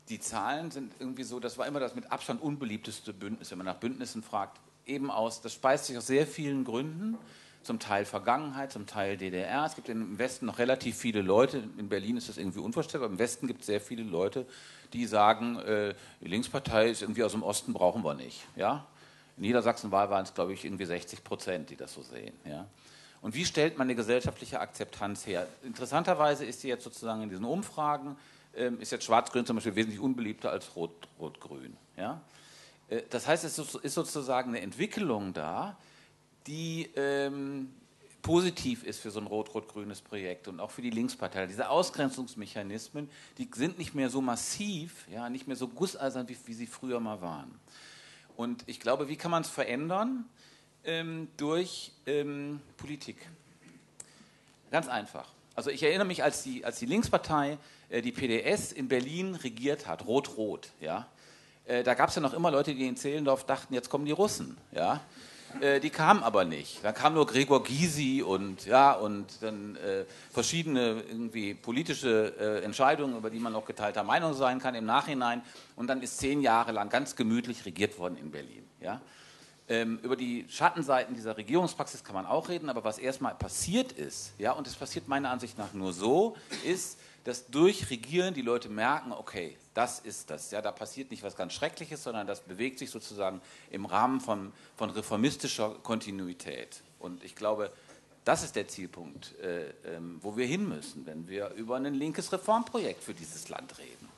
die Zahlen sind irgendwie so, das war immer das mit Abstand unbeliebteste Bündnis, wenn man nach Bündnissen fragt, eben aus, das speist sich aus sehr vielen Gründen, zum Teil Vergangenheit, zum Teil D D R. Es gibt im Westen noch relativ viele Leute, in Berlin ist das irgendwie unvorstellbar, aber im Westen gibt es sehr viele Leute, die sagen, äh, die Linkspartei ist irgendwie aus dem Osten, brauchen wir nicht. Ja? In Niedersachsen-Wahl waren es, glaube ich, irgendwie sechzig Prozent, die das so sehen. Ja? Und wie stellt man eine gesellschaftliche Akzeptanz her? Interessanterweise ist sie jetzt sozusagen in diesen Umfragen, ähm, ist jetzt Schwarz-Grün zum Beispiel wesentlich unbeliebter als Rot- Rot-Grün. Ja? Äh, das heißt, es ist sozusagen eine Entwicklung da, die ähm, positiv ist für so ein rot-rot-grünes Projekt und auch für die Linkspartei. Diese Ausgrenzungsmechanismen, die sind nicht mehr so massiv, ja, nicht mehr so gusseisern, wie, wie sie früher mal waren. Und ich glaube, wie kann man es verändern? Ähm, durch ähm, Politik. Ganz einfach. Also ich erinnere mich, als die, als die Linkspartei äh, die P D S in Berlin regiert hat, rot-rot, ja, äh, da gab es ja noch immer Leute, die in Zehlendorf dachten, jetzt kommen die Russen, ja. Die kamen aber nicht. Da kam nur Gregor Gysi und, ja, und dann äh, verschiedene irgendwie politische äh, Entscheidungen, über die man auch geteilter Meinung sein kann im Nachhinein. Und dann ist zehn Jahre lang ganz gemütlich regiert worden in Berlin. Ja? Ähm, über die Schattenseiten dieser Regierungspraxis kann man auch reden, aber was erstmal passiert ist, ja, und es passiert meiner Ansicht nach nur so, ist, dass durch Regieren die Leute merken, okay, das ist das. Ja, da passiert nicht was ganz Schreckliches, sondern das bewegt sich sozusagen im Rahmen von, von reformistischer Kontinuität. Und ich glaube, das ist der Zielpunkt, äh, ähm, wo wir hin müssen, wenn wir über ein linkes Reformprojekt für dieses Land reden.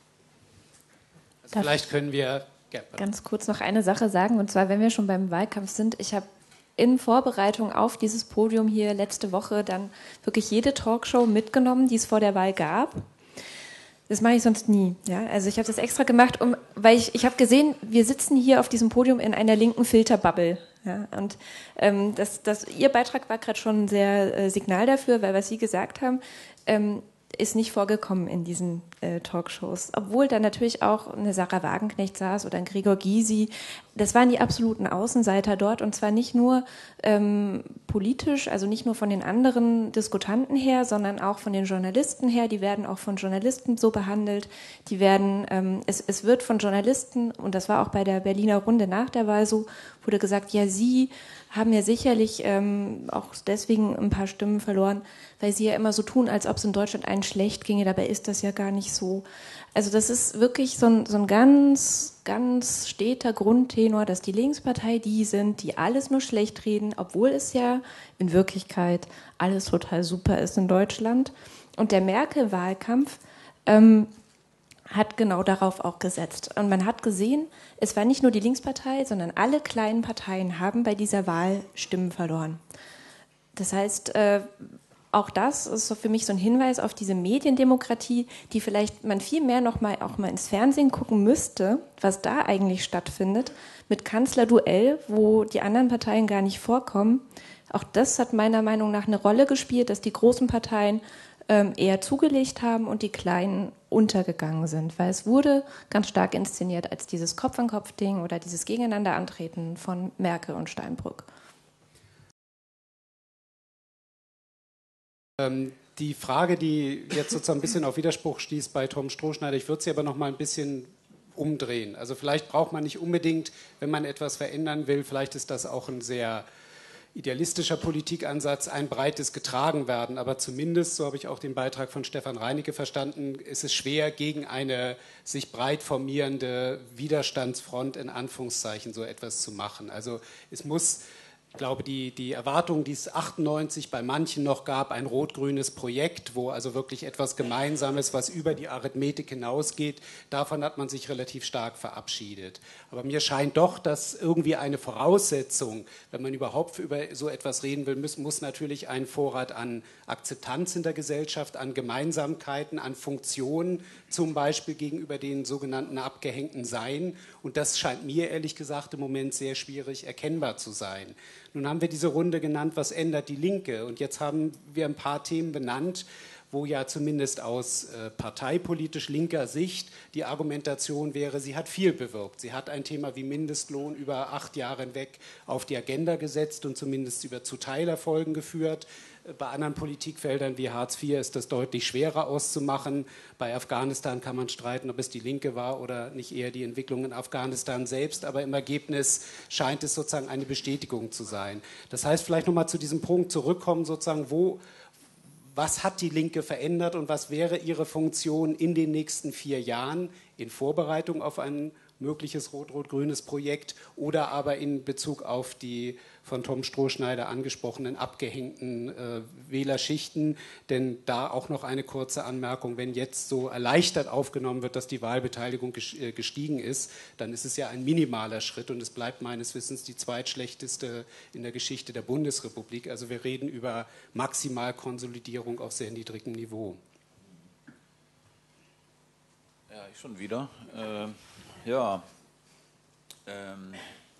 Also vielleicht können wir ja, ganz kurz noch eine Sache sagen, und zwar, wenn wir schon beim Wahlkampf sind, ich habe in Vorbereitung auf dieses Podium hier letzte Woche dann wirklich jede Talkshow mitgenommen, die es vor der Wahl gab. Das mache ich sonst nie. Ja? Also ich habe das extra gemacht, um, weil ich, ich habe gesehen, wir sitzen hier auf diesem Podium in einer linken Filterbubble. Ja? Und ähm, das, das, Ihr Beitrag war gerade schon ein sehr äh, Signal dafür, weil was Sie gesagt haben, ähm, ist nicht vorgekommen in diesen äh, Talkshows. Obwohl da natürlich auch eine Sarah Wagenknecht saß oder ein Gregor Gysi. Das waren die absoluten Außenseiter dort, und zwar nicht nur ähm, politisch, also nicht nur von den anderen Diskutanten her, sondern auch von den Journalisten her. Die werden auch von Journalisten so behandelt. Die werden, ähm, es, es wird von Journalisten, und das war auch bei der Berliner Runde nach der Wahl so, wurde gesagt, ja, Sie haben ja sicherlich ähm, auch deswegen ein paar Stimmen verloren, weil sie ja immer so tun, als ob es in Deutschland allen schlecht ginge, dabei ist das ja gar nicht so. Also das ist wirklich so ein, so ein ganz, ganz steter Grundtenor, dass die Linkspartei die sind, die alles nur schlecht reden, obwohl es ja in Wirklichkeit alles total super ist in Deutschland. Und der Merkel-Wahlkampf ähm, hat genau darauf auch gesetzt. Und man hat gesehen, es war nicht nur die Linkspartei, sondern alle kleinen Parteien haben bei dieser Wahl Stimmen verloren. Das heißt, äh, auch das ist so für mich so ein Hinweis auf diese Mediendemokratie, die vielleicht man viel mehr noch mal auch mal ins Fernsehen gucken müsste, was da eigentlich stattfindet, mit Kanzlerduell, wo die anderen Parteien gar nicht vorkommen. Auch das hat meiner Meinung nach eine Rolle gespielt, dass die großen Parteien ähm, eher zugelegt haben und die kleinen untergegangen sind, weil es wurde ganz stark inszeniert als dieses Kopf-an-Kopf-Ding oder dieses Gegeneinanderantreten von Merkel und Steinbrück. Die Frage, die jetzt sozusagen ein bisschen auf Widerspruch stieß bei Tom Strohschneider, ich würde sie aber noch mal ein bisschen umdrehen. Also vielleicht braucht man nicht unbedingt, wenn man etwas verändern will, vielleicht ist das auch ein sehr idealistischer Politikansatz, ein breites Getragenwerden, aber zumindest, so habe ich auch den Beitrag von Stefan Reinicke verstanden, ist es schwer, gegen eine sich breit formierende Widerstandsfront in Anführungszeichen so etwas zu machen. Also es muss... Ich glaube, die, die Erwartung, die es achtundneunzig bei manchen noch gab, ein rot-grünes Projekt, wo also wirklich etwas Gemeinsames, was über die Arithmetik hinausgeht, davon hat man sich relativ stark verabschiedet. Aber mir scheint doch, dass irgendwie eine Voraussetzung, wenn man überhaupt über so etwas reden will, muss, muss natürlich ein Vorrat an Akzeptanz in der Gesellschaft, an Gemeinsamkeiten, an Funktionen, zum Beispiel gegenüber den sogenannten Abgehängten sein. Und das scheint mir ehrlich gesagt im Moment sehr schwierig erkennbar zu sein. Nun haben wir diese Runde genannt, was ändert die Linke? Und jetzt haben wir ein paar Themen benannt, wo ja zumindest aus äh, parteipolitisch linker Sicht die Argumentation wäre, sie hat viel bewirkt. Sie hat ein Thema wie Mindestlohn über acht Jahre hinweg auf die Agenda gesetzt und zumindest über zu Teilerfolgen geführt. Bei anderen Politikfeldern wie Hartz vier ist das deutlich schwerer auszumachen. Bei Afghanistan kann man streiten, ob es die Linke war oder nicht eher die Entwicklung in Afghanistan selbst. Aber im Ergebnis scheint es sozusagen eine Bestätigung zu sein. Das heißt, vielleicht nochmal zu diesem Punkt zurückkommen, sozusagen, wo, was hat die Linke verändert und was wäre ihre Funktion in den nächsten vier Jahren in Vorbereitung auf ein mögliches rot-rot-grünes Projekt oder aber in Bezug auf die von Tom Strohschneider angesprochenen abgehängten äh, Wählerschichten. Denn da auch noch eine kurze Anmerkung, wenn jetzt so erleichtert aufgenommen wird, dass die Wahlbeteiligung gestiegen ist, dann ist es ja ein minimaler Schritt und es bleibt meines Wissens die zweitschlechteste in der Geschichte der Bundesrepublik. Also wir reden über Maximalkonsolidierung auf sehr niedrigem Niveau. Ja, ich schon wieder. Äh Ja, ähm,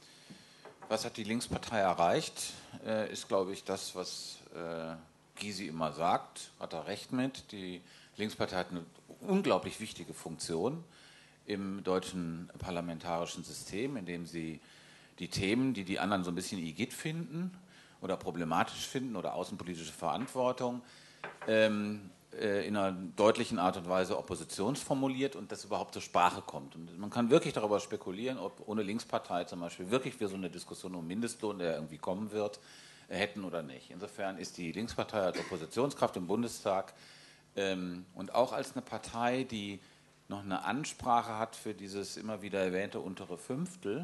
was hat die Linkspartei erreicht, äh, ist, glaube ich, das, was äh, Gysi immer sagt, hat er recht mit. Die Linkspartei hat eine unglaublich wichtige Funktion im deutschen parlamentarischen System, in dem sie die Themen, die die anderen so ein bisschen igitt finden oder problematisch finden oder außenpolitische Verantwortung, ähm, in einer deutlichen Art und Weise oppositionsformuliert und das überhaupt zur Sprache kommt. Und man kann wirklich darüber spekulieren, ob ohne Linkspartei zum Beispiel wirklich wir so eine Diskussion um Mindestlohn, der irgendwie kommen wird, hätten oder nicht. Insofern ist die Linkspartei als Oppositionskraft im Bundestag ähm, und auch als eine Partei, die noch eine Ansprache hat für dieses immer wieder erwähnte untere Fünftel,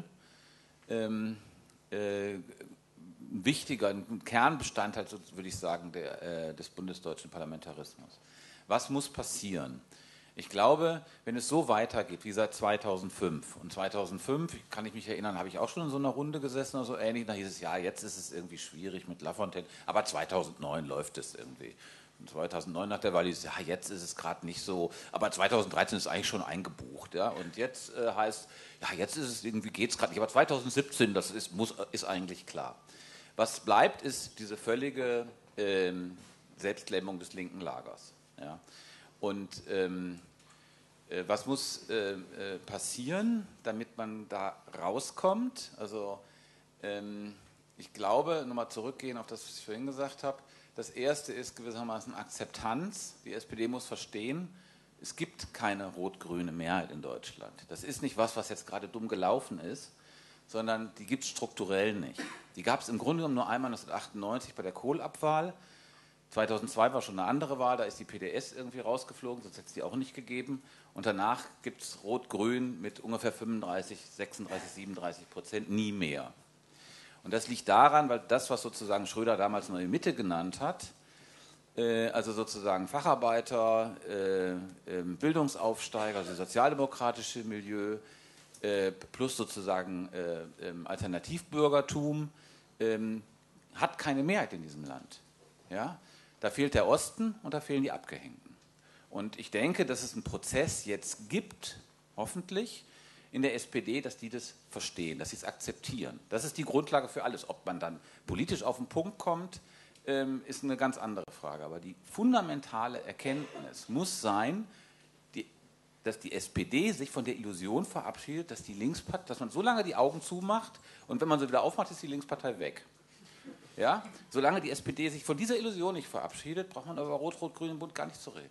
ähm, äh, ein wichtiger, ein Kernbestandteil, würde ich sagen, der, äh, des bundesdeutschen Parlamentarismus. Was muss passieren? Ich glaube, wenn es so weitergeht wie seit zweitausendfünf, und zweitausendfünf, kann ich mich erinnern, habe ich auch schon in so einer Runde gesessen oder so ähnlich, da hieß es, ja, jetzt ist es irgendwie schwierig mit Lafontaine, aber zweitausendneun läuft es irgendwie. Und zweitausendneun nach der Wahl hieß es, ja, jetzt ist es gerade nicht so, aber zweitausenddreizehn ist eigentlich schon eingebucht, ja, und jetzt äh, heißt, ja, jetzt ist es irgendwie, geht es gerade nicht, aber zweitausendsiebzehn, das ist, muss, ist eigentlich klar. Was bleibt, ist diese völlige ähm, Selbstlähmung des linken Lagers. Ja? Und ähm, äh, was muss äh, äh, passieren, damit man da rauskommt? Also ähm, ich glaube, nochmal zurückgehen auf das, was ich vorhin gesagt habe, das Erste ist gewissermaßen Akzeptanz. Die S P D muss verstehen, es gibt keine rot-grüne Mehrheit in Deutschland. Das ist nicht was, was jetzt gerade dumm gelaufen ist, sondern die gibt es strukturell nicht. Die gab es im Grunde genommen nur einmal neunzehnhundertachtundneunzig bei der Kohl-Abwahl. zweitausendzwei war schon eine andere Wahl, da ist die P D S irgendwie rausgeflogen, sonst hätte es die auch nicht gegeben. Und danach gibt es Rot-Grün mit ungefähr fünfunddreißig, sechsunddreißig, siebenunddreißig Prozent, nie mehr. Und das liegt daran, weil das, was sozusagen Schröder damals Neue Mitte genannt hat, äh, also sozusagen Facharbeiter, äh, äh, Bildungsaufsteiger, also sozialdemokratische Milieu, plus sozusagen äh, ähm, Alternativbürgertum, ähm, hat keine Mehrheit in diesem Land. Ja? Da fehlt der Osten und da fehlen die Abgehängten. Und ich denke, dass es einen Prozess jetzt gibt, hoffentlich, in der S P D, dass die das verstehen, dass sie es akzeptieren. Das ist die Grundlage für alles. Ob man dann politisch auf den Punkt kommt, ähm, ist eine ganz andere Frage. Aber die fundamentale Erkenntnis muss sein, dass die S P D sich von der Illusion verabschiedet, dass die Linkspartei, dass man so lange die Augen zumacht und wenn man sie wieder aufmacht, ist die Linkspartei weg. Ja? Solange die S P D sich von dieser Illusion nicht verabschiedet, braucht man über Rot-Rot-Grün im Bund gar nicht zu reden.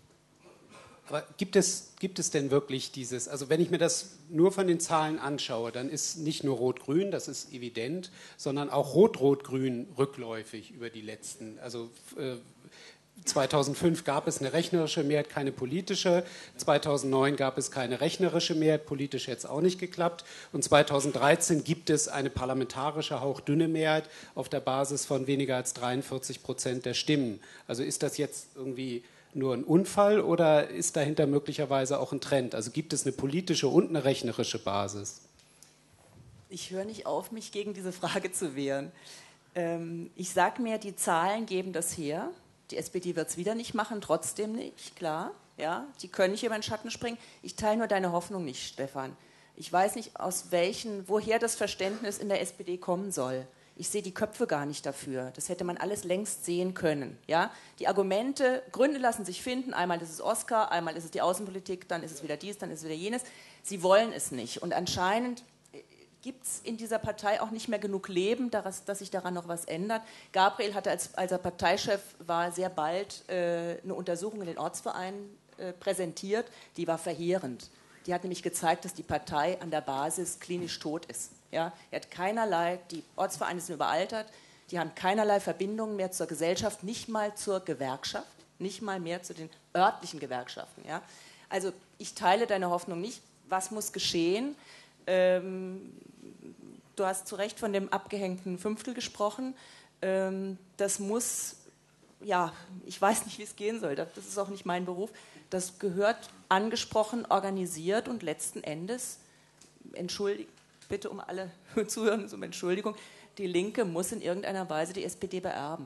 Aber gibt es, gibt es denn wirklich dieses, also wenn ich mir das nur von den Zahlen anschaue, dann ist nicht nur Rot-Grün, das ist evident, sondern auch Rot-Rot-Grün rückläufig über die letzten, also äh, zweitausendfünf gab es eine rechnerische Mehrheit, keine politische. zweitausendneun gab es keine rechnerische Mehrheit, politisch hätte es auch nicht geklappt. Und zweitausenddreizehn gibt es eine parlamentarische, hauchdünne Mehrheit auf der Basis von weniger als dreiundvierzig Prozent der Stimmen. Also ist das jetzt irgendwie nur ein Unfall oder ist dahinter möglicherweise auch ein Trend? Also gibt es eine politische und eine rechnerische Basis? Ich höre nicht auf, mich gegen diese Frage zu wehren. Ähm, ich sage mir, die Zahlen geben das her. Die S P D wird es wieder nicht machen, trotzdem nicht, klar. Ja, die können nicht über den Schatten springen. Ich teile nur deine Hoffnung nicht, Stefan. Ich weiß nicht, aus welchen, woher das Verständnis in der S P D kommen soll. Ich sehe die Köpfe gar nicht dafür. Das hätte man alles längst sehen können. Ja? Die Argumente, Gründe lassen sich finden. Einmal ist es Oscar, einmal ist es die Außenpolitik, dann ist es wieder dies, dann ist es wieder jenes. Sie wollen es nicht. Und anscheinend gibt es in dieser Partei auch nicht mehr genug Leben, dass, dass sich daran noch was ändert. Gabriel hatte, als, als er Parteichef war, sehr bald äh, eine Untersuchung in den Ortsvereinen äh, präsentiert. Die war verheerend. Die hat nämlich gezeigt, dass die Partei an der Basis klinisch tot ist. Ja? Er hat keinerlei, die Ortsvereine sind überaltert, die haben keinerlei Verbindungen mehr zur Gesellschaft, nicht mal zur Gewerkschaft, nicht mal mehr zu den örtlichen Gewerkschaften. Ja? Also ich teile deine Hoffnung nicht. Was muss geschehen? Ähm, du hast zu Recht von dem abgehängten Fünftel gesprochen. Ähm, das muss, ja, ich weiß nicht, wie es gehen soll. Das ist auch nicht mein Beruf. Das gehört angesprochen, organisiert und letzten Endes, entschuldigt, bitte um alle Zuhörer um Entschuldigung, die Linke muss in irgendeiner Weise die S P D beerben.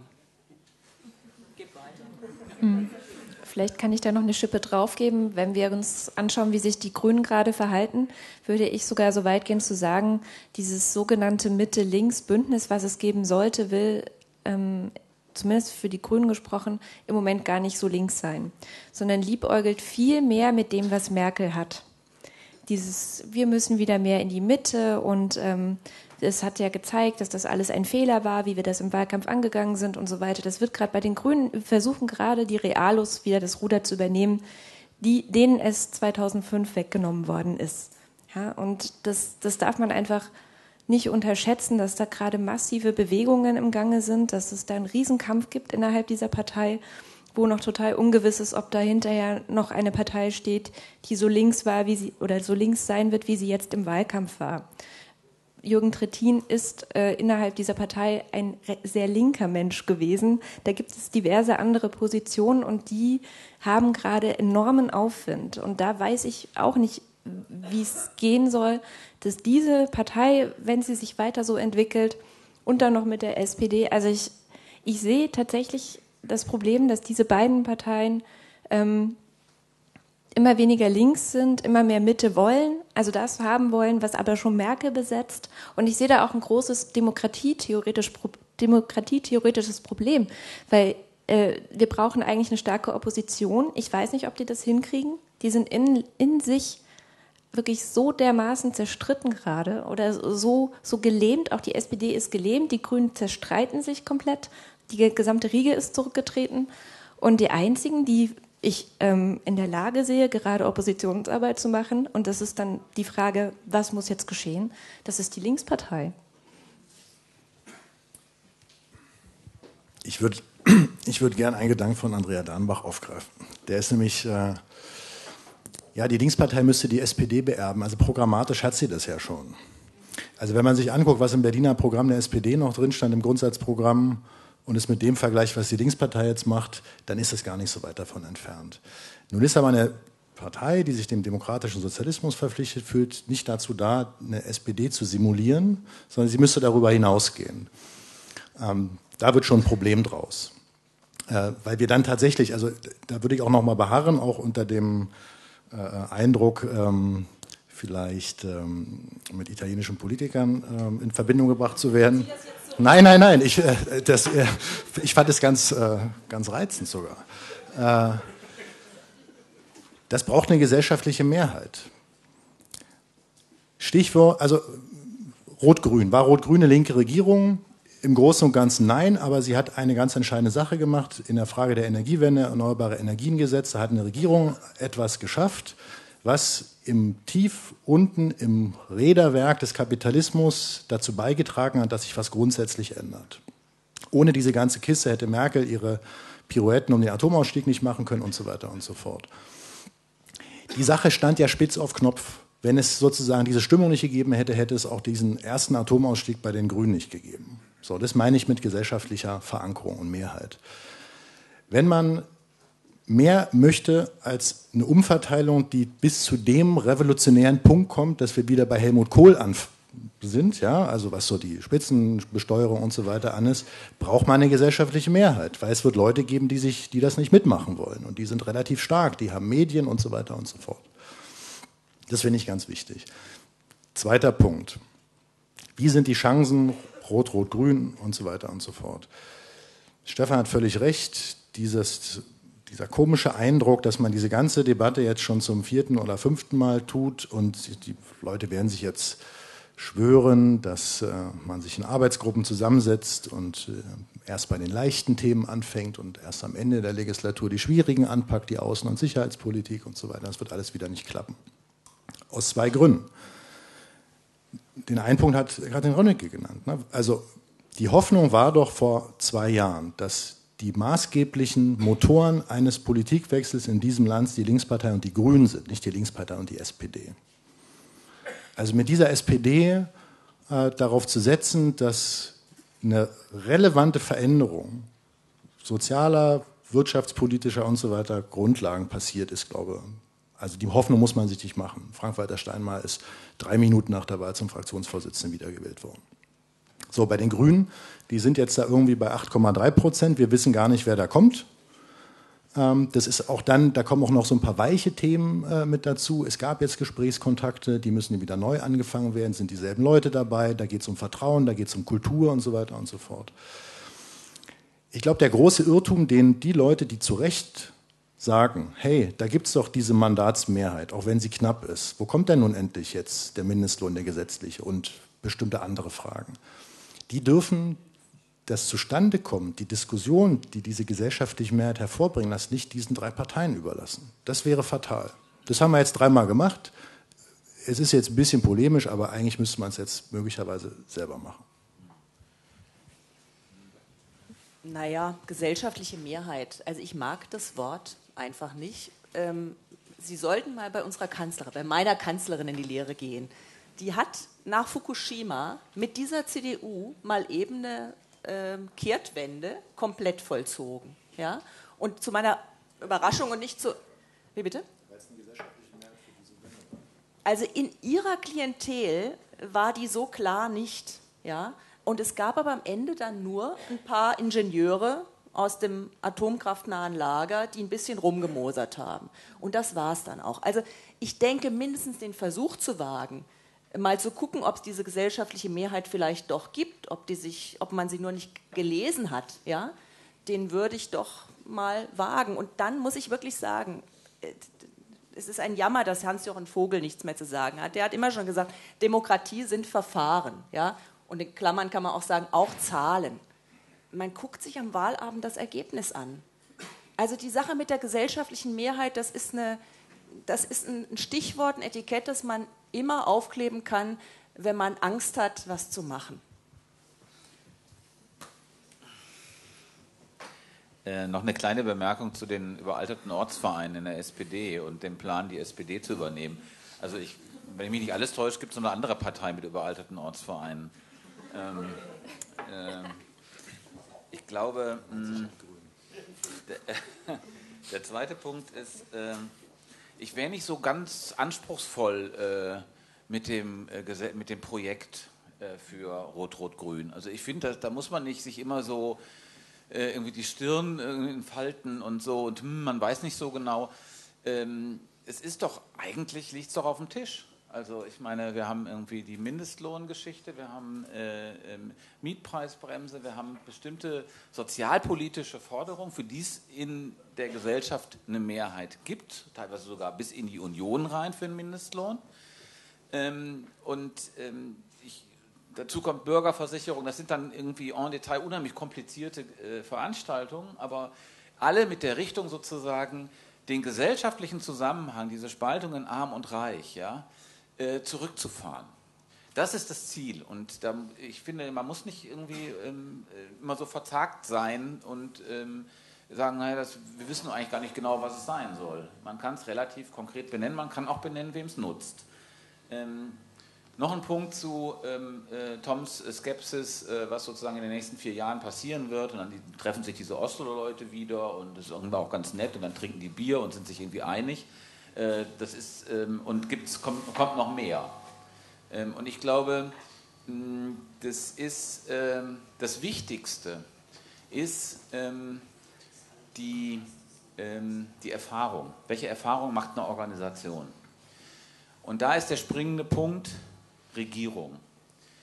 Gib weiter. Hm. Vielleicht kann ich da noch eine Schippe draufgeben. Wenn wir uns anschauen, wie sich die Grünen gerade verhalten, würde ich sogar so weit gehen zu sagen, dieses sogenannte Mitte-Links-Bündnis, was es geben sollte, will, ähm, zumindest für die Grünen gesprochen, im Moment gar nicht so links sein, sondern liebäugelt viel mehr mit dem, was Merkel hat. Dieses, wir müssen wieder mehr in die Mitte und ähm, es hat ja gezeigt, dass das alles ein Fehler war, wie wir das im Wahlkampf angegangen sind und so weiter. Das wird gerade bei den Grünen, wir versuchen gerade die Realos wieder das Ruder zu übernehmen, die, denen es zweitausendfünf weggenommen worden ist. Ja, und das, das darf man einfach nicht unterschätzen, dass da gerade massive Bewegungen im Gange sind, dass es da einen Riesenkampf gibt innerhalb dieser Partei, wo noch total ungewiss ist, ob da hinterher noch eine Partei steht, die so links war, wie sie oder so links sein wird, wie sie jetzt im Wahlkampf war. Jürgen Trittin ist äh, innerhalb dieser Partei ein sehr linker Mensch gewesen. Da gibt es diverse andere Positionen und die haben gerade enormen Aufwind. Und da weiß ich auch nicht, wie es gehen soll, dass diese Partei, wenn sie sich weiter so entwickelt und dann noch mit der S P D, also ich, ich sehe tatsächlich das Problem, dass diese beiden Parteien ähm, immer weniger links sind, immer mehr Mitte wollen, also das haben wollen, was aber schon Merkel besetzt. Und ich sehe da auch ein großes demokratietheoretisch, demokratietheoretisches Problem, weil äh, wir brauchen eigentlich eine starke Opposition. Ich weiß nicht, ob die das hinkriegen. Die sind in, in sich wirklich so dermaßen zerstritten gerade oder so, so gelähmt. Auch die S P D ist gelähmt, die Grünen zerstreiten sich komplett, die gesamte Riege ist zurückgetreten. Und die einzigen, die ich ähm, in der Lage sehe, gerade Oppositionsarbeit zu machen, und das ist dann die Frage, was muss jetzt geschehen, das ist die Linkspartei. Ich würde ich würd gern einen Gedanken von Andrea Dernbach aufgreifen. Der ist nämlich, äh, ja, die Linkspartei müsste die S P D beerben, also programmatisch hat sie das ja schon. Also wenn man sich anguckt, was im Berliner Programm der S P D noch drin stand, im Grundsatzprogramm, und es mit dem Vergleich, was die Linkspartei jetzt macht, dann ist es gar nicht so weit davon entfernt. Nun ist aber eine Partei, die sich dem demokratischen Sozialismus verpflichtet fühlt, nicht dazu da, eine S P D zu simulieren, sondern sie müsste darüber hinausgehen. Ähm, da wird schon ein Problem draus. Äh, weil wir dann tatsächlich, also da würde ich auch noch mal beharren, auch unter dem äh, Eindruck, ähm, vielleicht ähm, mit italienischen Politikern ähm, in Verbindung gebracht zu werden. Nein, nein, nein, ich, äh, das, äh, ich fand es ganz, äh, ganz reizend sogar. Äh, das braucht eine gesellschaftliche Mehrheit. Stichwort, also Rot-Grün. War Rot-Grün eine linke Regierung? Im Großen und Ganzen nein, aber sie hat eine ganz entscheidende Sache gemacht. In der Frage der Energiewende, Erneuerbare Energiengesetz, da hat eine Regierung etwas geschafft, was im Tief unten im Räderwerk des Kapitalismus dazu beigetragen hat, dass sich was grundsätzlich ändert. Ohne diese ganze Kiste hätte Merkel ihre Pirouetten um den Atomausstieg nicht machen können und so weiter und so fort. Die Sache stand ja spitz auf Knopf. Wenn es sozusagen diese Stimmung nicht gegeben hätte, hätte es auch diesen ersten Atomausstieg bei den Grünen nicht gegeben. So, das meine ich mit gesellschaftlicher Verankerung und Mehrheit. Wenn man mehr möchte als eine Umverteilung, die bis zu dem revolutionären Punkt kommt, dass wir wieder bei Helmut Kohl an sind, ja, also was so die Spitzenbesteuerung und so weiter an ist, braucht man eine gesellschaftliche Mehrheit, weil es wird Leute geben, die sich, die das nicht mitmachen wollen und die sind relativ stark, die haben Medien und so weiter und so fort. Das finde ich ganz wichtig. Zweiter Punkt. Wie sind die Chancen, Rot-Rot-Grün und so weiter und so fort. Stefan hat völlig recht, dieses, dieser komische Eindruck, dass man diese ganze Debatte jetzt schon zum vierten oder fünften Mal tut und die Leute werden sich jetzt schwören, dass äh, man sich in Arbeitsgruppen zusammensetzt und äh, erst bei den leichten Themen anfängt und erst am Ende der Legislatur die schwierigen anpackt, die Außen- und Sicherheitspolitik und so weiter. Das wird alles wieder nicht klappen. Aus zwei Gründen. Den einen Punkt hat Katrin Rönnecke genannt. Ne? Also die Hoffnung war doch vor zwei Jahren, dass die maßgeblichen Motoren eines Politikwechsels in diesem Land die Linkspartei und die Grünen sind, nicht die Linkspartei und die S P D. Also mit dieser S P D äh, darauf zu setzen, dass eine relevante Veränderung sozialer, wirtschaftspolitischer und so weiter Grundlagen passiert ist, glaube ich. Also die Hoffnung muss man sich nicht machen. Frank-Walter Steinmeier ist drei Minuten nach der Wahl zum Fraktionsvorsitzenden wiedergewählt worden. So, bei den Grünen, die sind jetzt da irgendwie bei acht Komma drei Prozent. Wir wissen gar nicht, wer da kommt. Ähm, das ist auch dann, da kommen auch noch so ein paar weiche Themen äh, mit dazu. Es gab jetzt Gesprächskontakte, die müssen wieder neu angefangen werden, sind dieselben Leute dabei. Da geht es um Vertrauen, da geht es um Kultur und so weiter und so fort. Ich glaube, der große Irrtum, den die Leute, die zu Recht sagen, hey, da gibt es doch diese Mandatsmehrheit, auch wenn sie knapp ist. Wo kommt denn nun endlich jetzt der Mindestlohn, der gesetzliche und bestimmte andere Fragen? Die dürfen das zustande kommt, die Diskussion, die diese gesellschaftliche Mehrheit hervorbringen lässt, nicht diesen drei Parteien überlassen. Das wäre fatal. Das haben wir jetzt dreimal gemacht. Es ist jetzt ein bisschen polemisch, aber eigentlich müsste man es jetzt möglicherweise selber machen. Naja, gesellschaftliche Mehrheit. Also ich mag das Wort einfach nicht. Ähm, Sie sollten mal bei unserer Kanzlerin, bei meiner Kanzlerin in die Lehre gehen. Die hat nach Fukushima mit dieser C D U mal eben eine ähm, Kehrtwende komplett vollzogen. Ja? Und zu meiner Überraschung und nicht zu... Wie bitte? Also in ihrer Klientel war die so klar nicht. Ja? Und es gab aber am Ende dann nur ein paar Ingenieure aus dem atomkraftnahen Lager, die ein bisschen rumgemosert haben. Und das war es dann auch. Also ich denke, mindestens den Versuch zu wagen, mal zu gucken, ob es diese gesellschaftliche Mehrheit vielleicht doch gibt, ob, die sich, ob man sie nur nicht gelesen hat, ja, den würde ich doch mal wagen. Und dann muss ich wirklich sagen, es ist ein Jammer, dass Hans-Jochen Vogel nichts mehr zu sagen hat. Der hat immer schon gesagt, Demokratie sind Verfahren. Ja? Und in Klammern kann man auch sagen, auch Zahlen. Man guckt sich am Wahlabend das Ergebnis an. Also die Sache mit der gesellschaftlichen Mehrheit, das ist, eine, das ist ein Stichwort, ein Etikett, das man immer aufkleben kann, wenn man Angst hat, was zu machen. Äh, noch eine kleine Bemerkung zu den überalterten Ortsvereinen in der S P D und dem Plan, die S P D zu übernehmen. Also ich, wenn ich mich nicht alles täusche, gibt es noch eine andere Partei mit überalterten Ortsvereinen. Ähm, äh, ich glaube, mh, der, der zweite Punkt ist, äh, ich wäre nicht so ganz anspruchsvoll äh, mit, dem, äh, mit dem Projekt äh, für Rot-Rot-Grün. Also ich finde, da, da muss man nicht sich immer so äh, irgendwie die Stirn äh, falten und so und hm, man weiß nicht so genau. Ähm, es ist doch, eigentlich liegt es doch auf dem Tisch. Also ich meine, wir haben irgendwie die Mindestlohngeschichte, wir haben äh, ähm, Mietpreisbremse, wir haben bestimmte sozialpolitische Forderungen, für die es in der Gesellschaft eine Mehrheit gibt, teilweise sogar bis in die Union rein für einen Mindestlohn. Ähm, und ähm, ich, dazu kommt Bürgerversicherung, das sind dann irgendwie en Detail unheimlich komplizierte äh, Veranstaltungen, aber alle mit der Richtung sozusagen, den gesellschaftlichen Zusammenhang, diese Spaltung in Arm und Reich, ja, äh, zurückzufahren. Das ist das Ziel. Und da, ich finde, man muss nicht irgendwie ähm, immer so verzagt sein und ähm, sagen, naja, das, wir wissen eigentlich gar nicht genau, was es sein soll. Man kann es relativ konkret benennen, man kann auch benennen, wem es nutzt. Ähm, noch ein Punkt zu ähm, äh, Toms Skepsis, äh, was sozusagen in den nächsten vier Jahren passieren wird. Und dann die, treffen sich diese Oslo-Leute wieder und das ist irgendwann auch ganz nett und dann trinken die Bier und sind sich irgendwie einig. Äh, das ist, ähm, und gibt's, kommt, kommt noch mehr. Ähm, und ich glaube, mh, das ist ähm, das Wichtigste ist ähm, die, ähm, die Erfahrung. Welche Erfahrung macht eine Organisation? Und da ist der springende Punkt Regierung.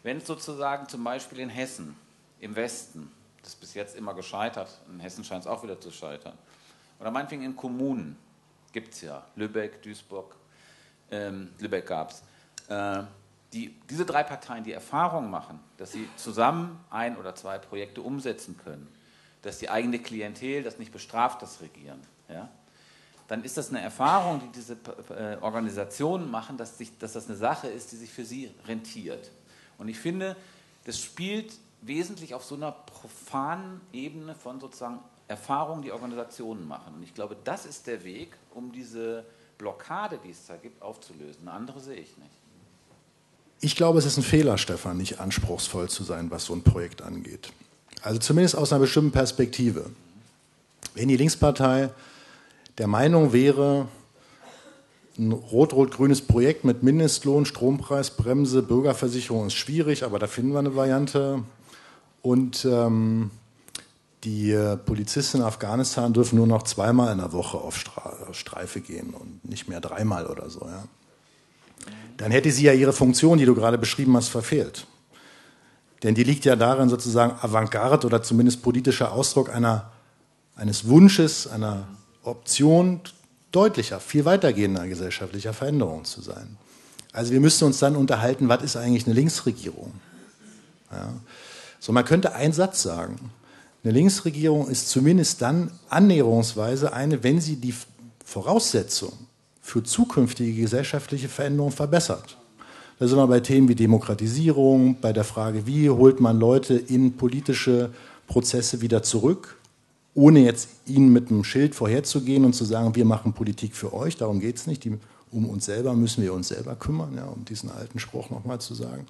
wenn sozusagen zum Beispiel in Hessen, im Westen, das ist bis jetzt immer gescheitert, in Hessen scheint es auch wieder zu scheitern, oder meinetwegen in Kommunen, gibt es ja, Lübeck, Duisburg, ähm, Lübeck gab es, äh, die, diese drei Parteien die Erfahrung machen, dass sie zusammen ein oder zwei Projekte umsetzen können, dass die eigene Klientel das nicht bestraft, das Regieren, ja, dann ist das eine Erfahrung, die diese äh, Organisationen machen, dass, sich, dass das eine Sache ist, die sich für sie rentiert. Und ich finde, das spielt wesentlich auf so einer profanen Ebene von sozusagen Erfahrungen, die Organisationen machen. Und ich glaube, das ist der Weg, um diese Blockade, die es da gibt, aufzulösen. Eine andere sehe ich nicht. Ich glaube, es ist ein Fehler, Stefan, nicht anspruchsvoll zu sein, was so ein Projekt angeht. Also zumindest aus einer bestimmten Perspektive. Wenn die Linkspartei der Meinung wäre, ein rot-rot-grünes Projekt mit Mindestlohn, Strompreisbremse, Bürgerversicherung ist schwierig, aber da finden wir eine Variante. Und ähm, die Polizisten in Afghanistan dürfen nur noch zweimal in der Woche auf Streife gehen und nicht mehr dreimal oder so. Ja. Dann hätte sie ja ihre Funktion, die du gerade beschrieben hast, verfehlt. Denn die liegt ja darin, sozusagen Avantgarde oder zumindest politischer Ausdruck einer, eines Wunsches, einer Option, deutlicher, viel weitergehender gesellschaftlicher Veränderung zu sein. Also wir müssten uns dann unterhalten, was ist eigentlich eine Linksregierung? Ja. So, man könnte einen Satz sagen. Eine Linksregierung ist zumindest dann annäherungsweise eine, wenn sie die Voraussetzung für zukünftige gesellschaftliche Veränderungen verbessert. Da sind wir bei Themen wie Demokratisierung, bei der Frage, wie holt man Leute in politische Prozesse wieder zurück, ohne jetzt ihnen mit einem Schild vorherzugehen und zu sagen, wir machen Politik für euch, darum geht es nicht, die, um uns selber müssen wir uns selber kümmern, ja, um diesen alten Spruch nochmal zu sagen.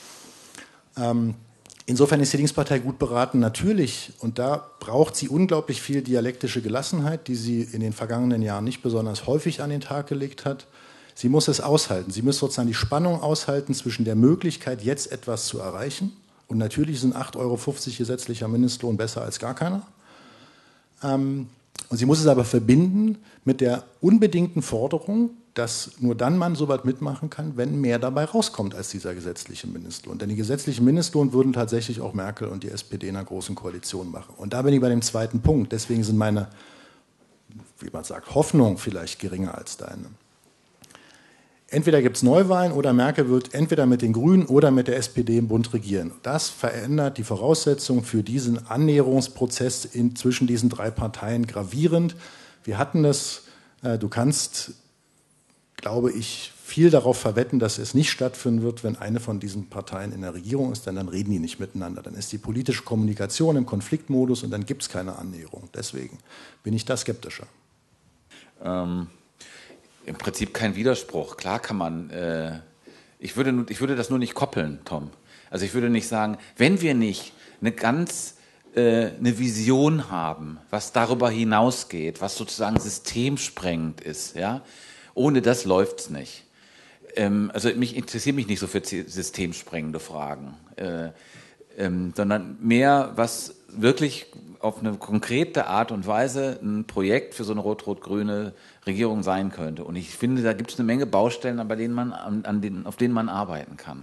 Ähm, insofern ist die Linkspartei gut beraten, natürlich, und da braucht sie unglaublich viel dialektische Gelassenheit, die sie in den vergangenen Jahren nicht besonders häufig an den Tag gelegt hat. Sie muss es aushalten, sie muss sozusagen die Spannung aushalten zwischen der Möglichkeit, jetzt etwas zu erreichen, und natürlich sind acht Euro fünfzig gesetzlicher Mindestlohn besser als gar keiner. Und sie muss es aber verbinden mit der unbedingten Forderung, dass nur dann man so weit mitmachen kann, wenn mehr dabei rauskommt als dieser gesetzliche Mindestlohn. Denn die gesetzlichen Mindestlohn würden tatsächlich auch Merkel und die S P D in einer großen Koalition machen. Und da bin ich bei dem zweiten Punkt. Deswegen sind meine, wie man sagt, Hoffnungen vielleicht geringer als deine. Entweder gibt es Neuwahlen oder Merkel wird entweder mit den Grünen oder mit der S P D im Bund regieren. Das verändert die Voraussetzungen für diesen Annäherungsprozess in, zwischen diesen drei Parteien gravierend. Wir hatten das, äh, du kannst, glaube ich, viel darauf verwetten, dass es nicht stattfinden wird, wenn eine von diesen Parteien in der Regierung ist, denn dann reden die nicht miteinander. Dann ist die politische Kommunikation im Konfliktmodus und dann gibt es keine Annäherung. Deswegen bin ich da skeptischer. Ähm. Im Prinzip kein Widerspruch. Klar kann man, äh, ich, würde, ich würde das nur nicht koppeln, Tom. Also ich würde nicht sagen, wenn wir nicht eine ganz, äh, eine Vision haben, was darüber hinausgeht, was sozusagen systemsprengend ist, ja, ohne das läuft es nicht. Ähm, also mich interessiert mich nicht so für systemsprengende Fragen, äh, ähm, sondern mehr, was wirklich auf eine konkrete Art und Weise ein Projekt für so eine rot-rot-grüne Regierung sein könnte. Und ich finde, da gibt es eine Menge Baustellen, bei denen man, an, an denen, auf denen man arbeiten kann.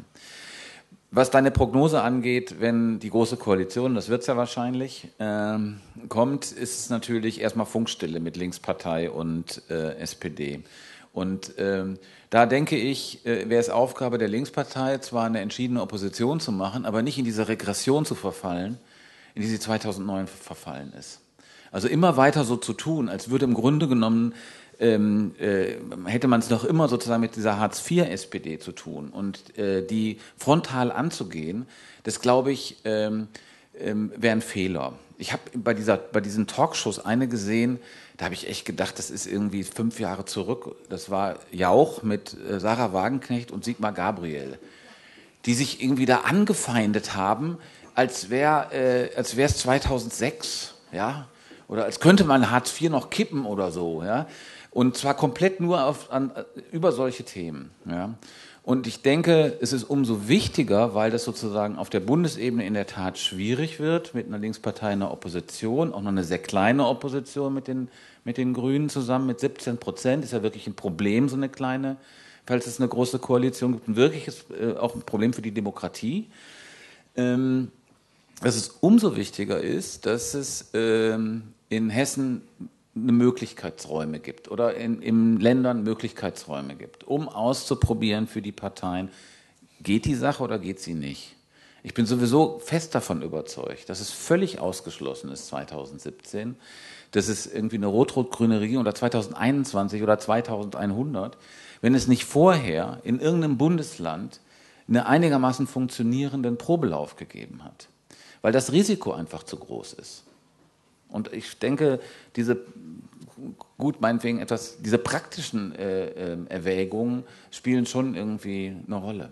Was deine Prognose angeht, wenn die Große Koalition, das wird es ja wahrscheinlich, ähm, kommt, ist es natürlich erstmal Funkstille mit Linkspartei und äh, S P D. Und ähm, da denke ich, äh, wäre es Aufgabe der Linkspartei, zwar eine entschiedene Opposition zu machen, aber nicht in diese Regression zu verfallen, in die sie zweitausendneun verfallen ist. Also immer weiter so zu tun, als würde im Grunde genommen, ähm, äh, hätte man es noch immer sozusagen mit dieser Hartz vier S P D zu tun und äh, die frontal anzugehen, das glaube ich, ähm, ähm, wäre ein Fehler. Ich habe bei dieser, bei diesen Talkshows eine gesehen, da habe ich echt gedacht, das ist irgendwie fünf Jahre zurück. Das war Jauch mit äh, Sarah Wagenknecht und Sigmar Gabriel, die sich irgendwie da angefeindet haben, als wäre äh, als wäre es zweitausendsechs, ja, oder als könnte man Hartz vier noch kippen oder so, ja, und zwar komplett nur auf, an, über solche Themen, ja. Und ich denke, es ist umso wichtiger, weil das sozusagen auf der Bundesebene in der Tat schwierig wird, mit einer Linkspartei in der Opposition, auch noch eine sehr kleine Opposition mit den, mit den Grünen zusammen, mit siebzehn Prozent, ist ja wirklich ein Problem, so eine kleine falls es eine große Koalition gibt, ein wirkliches, äh, auch ein Problem für die Demokratie. Ähm, dass es umso wichtiger ist, dass es ähm, in Hessen eine Möglichkeitsräume gibt oder in, in Ländern Möglichkeitsräume gibt, um auszuprobieren für die Parteien, geht die Sache oder geht sie nicht. Ich bin sowieso fest davon überzeugt, dass es völlig ausgeschlossen ist zweitausendsiebzehn, dass es irgendwie eine rot-rot-grüne Regierung oder zweitausendeinundzwanzig oder zweitausendeinhundert, wenn es nicht vorher in irgendeinem Bundesland einen einigermaßen funktionierenden Probelauf gegeben hat, weil das Risiko einfach zu groß ist. Und ich denke, diese, gut, meinetwegen etwas, diese praktischen äh, äh, Erwägungen spielen schon irgendwie eine Rolle.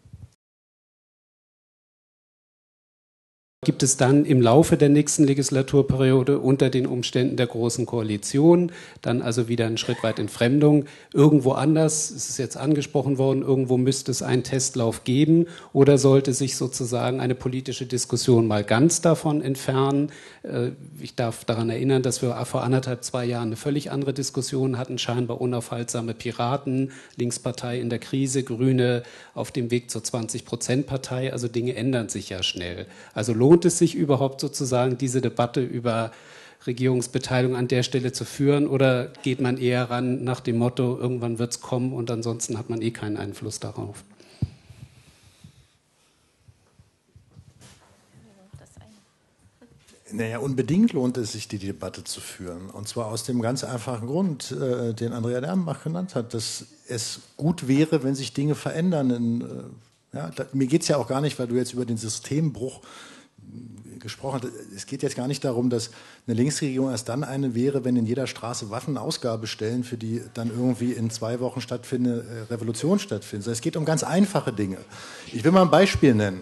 Gibt es dann im Laufe der nächsten Legislaturperiode unter den Umständen der Großen Koalition dann also wieder einen Schritt weit Entfremdung? Irgendwo anders, es ist jetzt angesprochen worden, irgendwo müsste es einen Testlauf geben oder sollte sich sozusagen eine politische Diskussion mal ganz davon entfernen? Ich darf daran erinnern, dass wir vor anderthalb, zwei Jahren eine völlig andere Diskussion hatten, scheinbar unaufhaltsame Piraten, Linkspartei in der Krise, Grüne auf dem Weg zur zwanzig-Prozent-Partei, also Dinge ändern sich ja schnell. Also lohnt Lohnt es sich überhaupt sozusagen, diese Debatte über Regierungsbeteiligung an der Stelle zu führen oder geht man eher ran nach dem Motto, irgendwann wird es kommen und ansonsten hat man eh keinen Einfluss darauf? Naja, unbedingt lohnt es sich, die Debatte zu führen. Und zwar aus dem ganz einfachen Grund, äh, den Andrea Dernbach genannt hat, dass es gut wäre, wenn sich Dinge verändern. In, äh, ja, da, mir geht es ja auch gar nicht, weil du jetzt über den Systembruch gesprochen hat. Es geht jetzt gar nicht darum, dass eine Linksregierung erst dann eine wäre, wenn in jeder Straße Waffenausgabestellen, für die dann irgendwie in zwei Wochen stattfindende Revolution stattfindet. Es geht um ganz einfache Dinge. Ich will mal ein Beispiel nennen.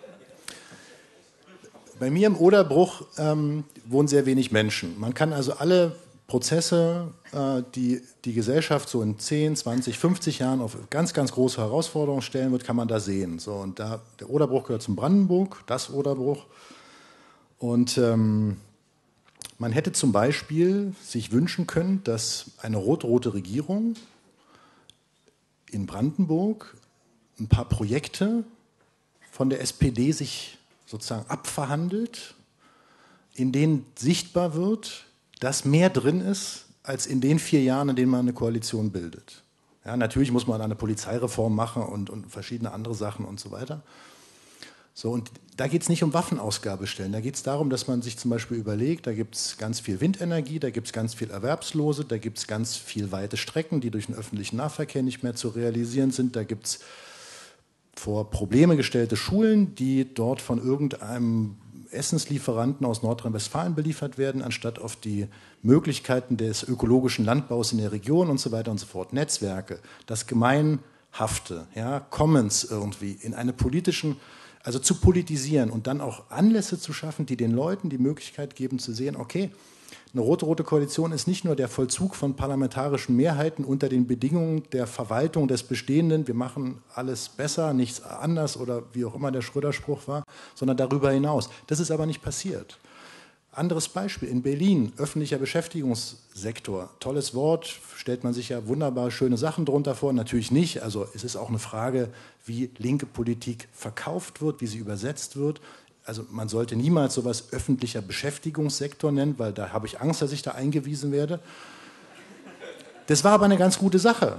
Bei mir im Oderbruch ähm, wohnen sehr wenig Menschen. Man kann also alle Prozesse, äh, die die Gesellschaft so in zehn, zwanzig, fünfzig Jahren auf ganz, ganz große Herausforderungen stellen wird, kann man da sehen. So, und da, der Oderbruch gehört zum Brandenburg, das Oderbruch. Und ähm, man hätte zum Beispiel sich wünschen können, dass eine rot-rote Regierung in Brandenburg ein paar Projekte von der S P D sich sozusagen abverhandelt, in denen sichtbar wird, dass mehr drin ist, als in den vier Jahren, in denen man eine Koalition bildet. Ja, natürlich muss man eine Polizeireform machen und, und verschiedene andere Sachen und so weiter. So, und da geht es nicht um Waffenausgabestellen, da geht es darum, dass man sich zum Beispiel überlegt, da gibt es ganz viel Windenergie, da gibt es ganz viel Erwerbslose, da gibt es ganz viel weite Strecken, die durch den öffentlichen Nahverkehr nicht mehr zu realisieren sind, da gibt es vor Probleme gestellte Schulen, die dort von irgendeinem Essenslieferanten aus Nordrhein-Westfalen beliefert werden, anstatt auf die Möglichkeiten des ökologischen Landbaus in der Region und so weiter und so fort. Netzwerke, das Gemeinhafte, ja, Commons irgendwie in eine politischen, also zu politisieren und dann auch Anlässe zu schaffen, die den Leuten die Möglichkeit geben zu sehen, okay, eine rot-rote Koalition ist nicht nur der Vollzug von parlamentarischen Mehrheiten unter den Bedingungen der Verwaltung des Bestehenden, wir machen alles besser, nichts anders oder wie auch immer der Schröder-Spruch war, sondern darüber hinaus. Das ist aber nicht passiert. Anderes Beispiel, in Berlin, öffentlicher Beschäftigungssektor, tolles Wort, stellt man sich ja wunderbar schöne Sachen drunter vor, natürlich nicht, also es ist auch eine Frage, wie linke Politik verkauft wird, wie sie übersetzt wird. Also man sollte niemals sowas öffentlicher Beschäftigungssektor nennen, weil da habe ich Angst, dass ich da eingewiesen werde. Das war aber eine ganz gute Sache.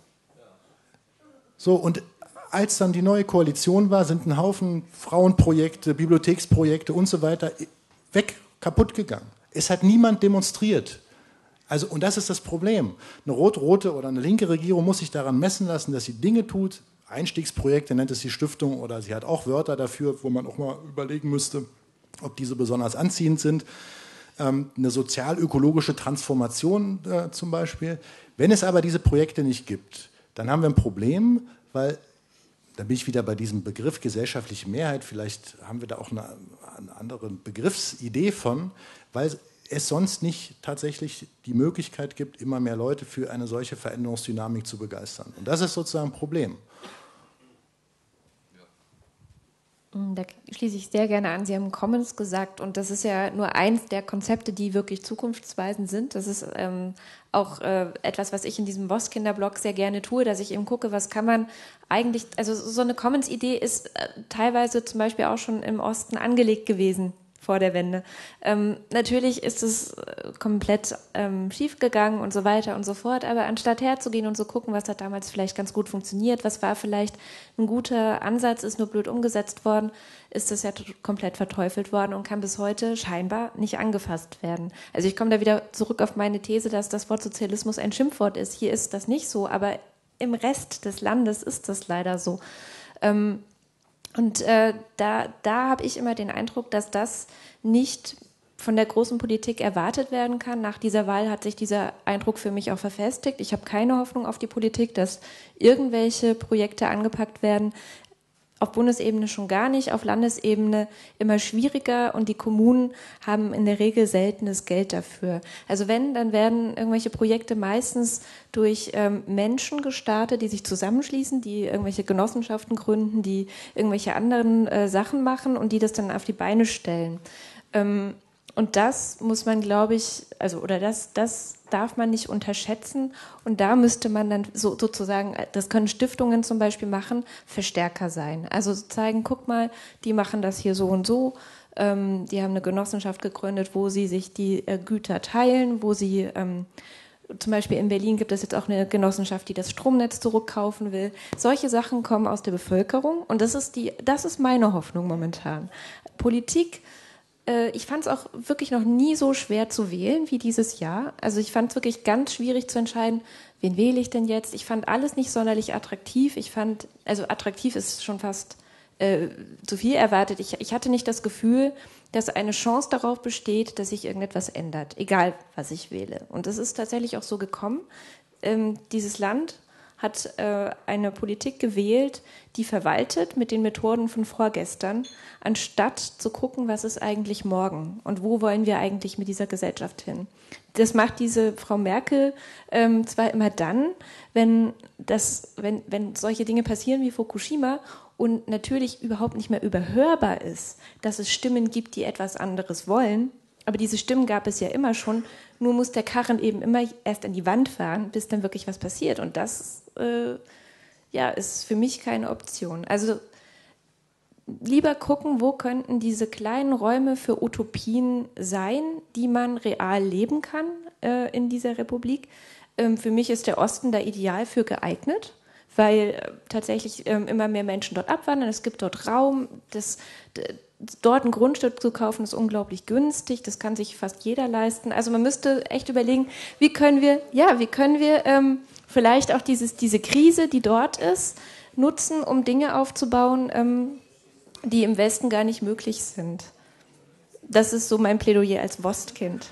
So, und als dann die neue Koalition war, sind ein Haufen Frauenprojekte, Bibliotheksprojekte und so weiter weg, kaputt gegangen. Es hat niemand demonstriert. Also, und das ist das Problem. Eine rot-rote oder eine linke Regierung muss sich daran messen lassen, dass sie Dinge tut. Einstiegsprojekte nennt es die Stiftung oder sie hat auch Wörter dafür, wo man auch mal überlegen müsste, ob diese besonders anziehend sind. Ähm, eine sozial-ökologische Transformation äh, zum Beispiel. Wenn es aber diese Projekte nicht gibt, dann haben wir ein Problem, weil, da bin ich wieder bei diesem Begriff gesellschaftliche Mehrheit, vielleicht haben wir da auch eine, eine andere Begriffsidee von, weil es sonst nicht tatsächlich die Möglichkeit gibt, immer mehr Leute für eine solche Veränderungsdynamik zu begeistern. Und das ist sozusagen ein Problem. Da schließe ich sehr gerne an. Sie haben Commons gesagt und das ist ja nur eins der Konzepte, die wirklich zukunftsweisend sind. Das ist ähm, auch äh, etwas, was ich in diesem Voss-Kinder-Blog sehr gerne tue, dass ich eben gucke, was kann man eigentlich, also so eine Commons-Idee ist äh, teilweise zum Beispiel auch schon im Osten angelegt gewesen vor der Wende. Ähm, natürlich ist es komplett ähm, schiefgegangen und so weiter und so fort, aber anstatt herzugehen und zu gucken, was hat damals vielleicht ganz gut funktioniert, was war vielleicht ein guter Ansatz, ist nur blöd umgesetzt worden, ist das ja komplett verteufelt worden und kann bis heute scheinbar nicht angefasst werden. Also ich komme da wieder zurück auf meine These, dass das Wort Sozialismus ein Schimpfwort ist. Hier ist das nicht so, aber im Rest des Landes ist das leider so. Ähm, Und äh, da, da habe ich immer den Eindruck, dass das nicht von der großen Politik erwartet werden kann. Nach dieser Wahl hat sich dieser Eindruck für mich auch verfestigt. Ich habe keine Hoffnung auf die Politik, dass irgendwelche Projekte angepackt werden. Auf Bundesebene schon gar nicht, auf Landesebene immer schwieriger und die Kommunen haben in der Regel seltenes Geld dafür. Also wenn, dann werden irgendwelche Projekte meistens durch ähm, Menschen gestartet, die sich zusammenschließen, die irgendwelche Genossenschaften gründen, die irgendwelche anderen äh, Sachen machen und die das dann auf die Beine stellen. Ähm, und das muss man, glaube ich, also oder das, das darf man nicht unterschätzen und da müsste man dann so, sozusagen, das können Stiftungen zum Beispiel machen, Verstärker sein. Also zeigen, guck mal, die machen das hier so und so, ähm, die haben eine Genossenschaft gegründet, wo sie sich die äh, Güter teilen, wo sie, ähm, zum Beispiel in Berlin gibt es jetzt auch eine Genossenschaft, die das Stromnetz zurückkaufen will. Solche Sachen kommen aus der Bevölkerung und das ist die, das ist meine Hoffnung momentan. Politik. Ich fand es auch wirklich noch nie so schwer zu wählen wie dieses Jahr. Also ich fand es wirklich ganz schwierig zu entscheiden, wen wähle ich denn jetzt. Ich fand alles nicht sonderlich attraktiv. Ich fand, also attraktiv ist schon fast äh, zu viel erwartet. Ich, ich hatte nicht das Gefühl, dass eine Chance darauf besteht, dass sich irgendetwas ändert, egal was ich wähle. Und das ist tatsächlich auch so gekommen. Ähm, dieses Land hat äh, eine Politik gewählt, die verwaltet mit den Methoden von vorgestern, anstatt zu gucken, was ist eigentlich morgen und wo wollen wir eigentlich mit dieser Gesellschaft hin. Das macht diese Frau Merkel ähm, zwar immer dann, wenn, das, wenn, wenn solche Dinge passieren wie Fukushima und natürlich überhaupt nicht mehr überhörbar ist, dass es Stimmen gibt, die etwas anderes wollen, aber diese Stimmen gab es ja immer schon, nur muss der Karren eben immer erst an die Wand fahren, bis dann wirklich was passiert. Und das äh, ja, ist für mich keine Option. Also lieber gucken, wo könnten diese kleinen Räume für Utopien sein, die man real leben kann äh, in dieser Republik. Ähm, für mich ist der Osten da ideal für geeignet, weil äh, tatsächlich äh, immer mehr Menschen dort abwandern. Es gibt dort Raum, das... D- Dort ein Grundstück zu kaufen, ist unglaublich günstig. Das kann sich fast jeder leisten. Also man müsste echt überlegen, wie können wir, ja, wie können wir ähm, vielleicht auch dieses, diese Krise, die dort ist, nutzen, um Dinge aufzubauen, ähm, die im Westen gar nicht möglich sind. Das ist so mein Plädoyer als Wostkind.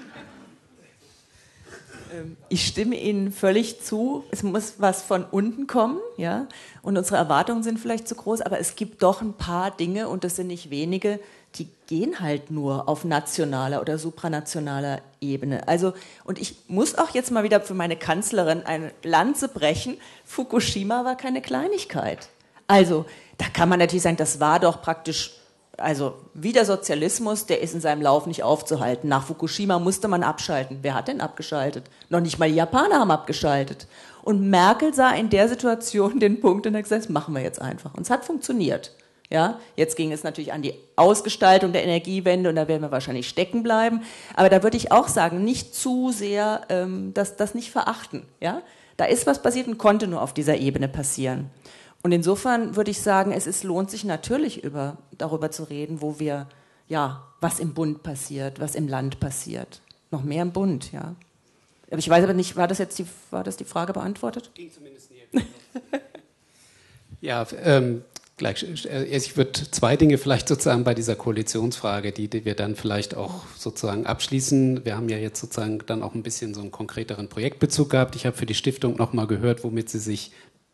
Ich stimme Ihnen völlig zu. Es muss was von unten kommen, ja. Und unsere Erwartungen sind vielleicht zu groß, aber es gibt doch ein paar Dinge, und das sind nicht wenige, die gehen halt nur auf nationaler oder supranationaler Ebene. Also, und ich muss auch jetzt mal wieder für meine Kanzlerin eine Lanze brechen. Fukushima war keine Kleinigkeit. Also, da kann man natürlich sagen, das war doch praktisch, also wie der Sozialismus, der ist in seinem Lauf nicht aufzuhalten. Nach Fukushima musste man abschalten. Wer hat denn abgeschaltet? Noch nicht mal die Japaner haben abgeschaltet. Und Merkel sah in der Situation den Punkt und hat gesagt, das machen wir jetzt einfach. Und es hat funktioniert. Ja, jetzt ging es natürlich an die Ausgestaltung der Energiewende und da werden wir wahrscheinlich stecken bleiben. Aber da würde ich auch sagen, nicht zu sehr ähm, das, das nicht verachten. Ja? Da ist was passiert und konnte nur auf dieser Ebene passieren. Und insofern würde ich sagen, es ist, lohnt sich natürlich über, darüber zu reden, wo wir, ja, was im Bund passiert, was im Land passiert. Noch mehr im Bund, ja. Aber ich weiß aber nicht, war das jetzt die, war das die Frage beantwortet? Ging zumindest näher. Ja, ähm, gleich. Ich würde zwei Dinge vielleicht sozusagen bei dieser Koalitionsfrage, die, die wir dann vielleicht auch sozusagen abschließen. Wir haben ja jetzt sozusagen dann auch ein bisschen so einen konkreteren Projektbezug gehabt. Ich habe für die Stiftung nochmal gehört, womit sie sich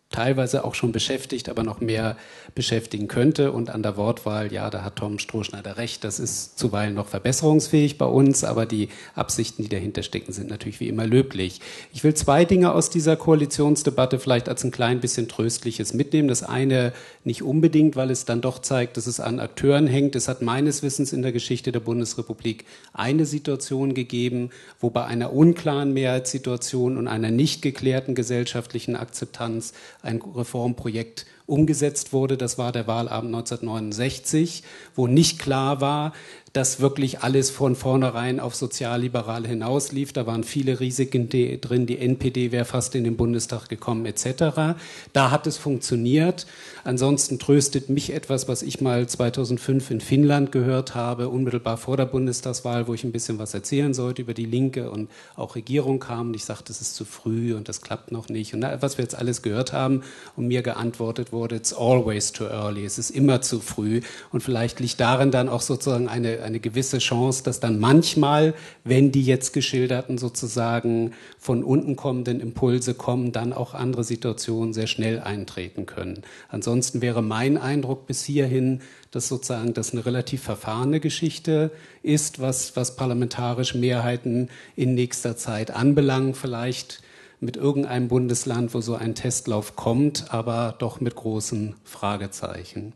teilweise auch schon beschäftigt, aber noch mehr beschäftigen könnte. Und an der Wortwahl, ja, da hat Tom Strohschneider recht, das ist zuweilen noch verbesserungsfähig bei uns, aber die Absichten, die dahinter stecken, sind natürlich wie immer löblich. Ich will zwei Dinge aus dieser Koalitionsdebatte vielleicht als ein klein bisschen Tröstliches mitnehmen. Das eine nicht unbedingt, weil es dann doch zeigt, dass es an Akteuren hängt. Es hat meines Wissens in der Geschichte der Bundesrepublik eine Situation gegeben, wo bei einer unklaren Mehrheitssituation und einer nicht geklärten gesellschaftlichen Akzeptanz ein Reformprojekt umgesetzt wurde. Das war der Wahlabend neunzehnhundertneunundsechzig, wo nicht klar war, dass wirklich alles von vornherein auf Sozialliberale hinauslief. Da waren viele Risiken drin, die N P D wäre fast in den Bundestag gekommen et cetera. Da hat es funktioniert. Ansonsten tröstet mich etwas, was ich mal zweitausendfünf in Finnland gehört habe, unmittelbar vor der Bundestagswahl, wo ich ein bisschen was erzählen sollte über die Linke und auch Regierung kam. Und ich sagte, das ist zu früh und das klappt noch nicht. Und was wir jetzt alles gehört haben und mir geantwortet wurde, it's always too early. Es ist immer zu früh. Und vielleicht liegt darin dann auch sozusagen eine eine gewisse Chance, dass dann manchmal, wenn die jetzt geschilderten sozusagen von unten kommenden Impulse kommen, dann auch andere Situationen sehr schnell eintreten können. Ansonsten wäre mein Eindruck bis hierhin, dass sozusagen das eine relativ verfahrene Geschichte ist, was, was parlamentarische Mehrheiten in nächster Zeit anbelangt, vielleicht mit irgendeinem Bundesland, wo so ein Testlauf kommt, aber doch mit großen Fragezeichen.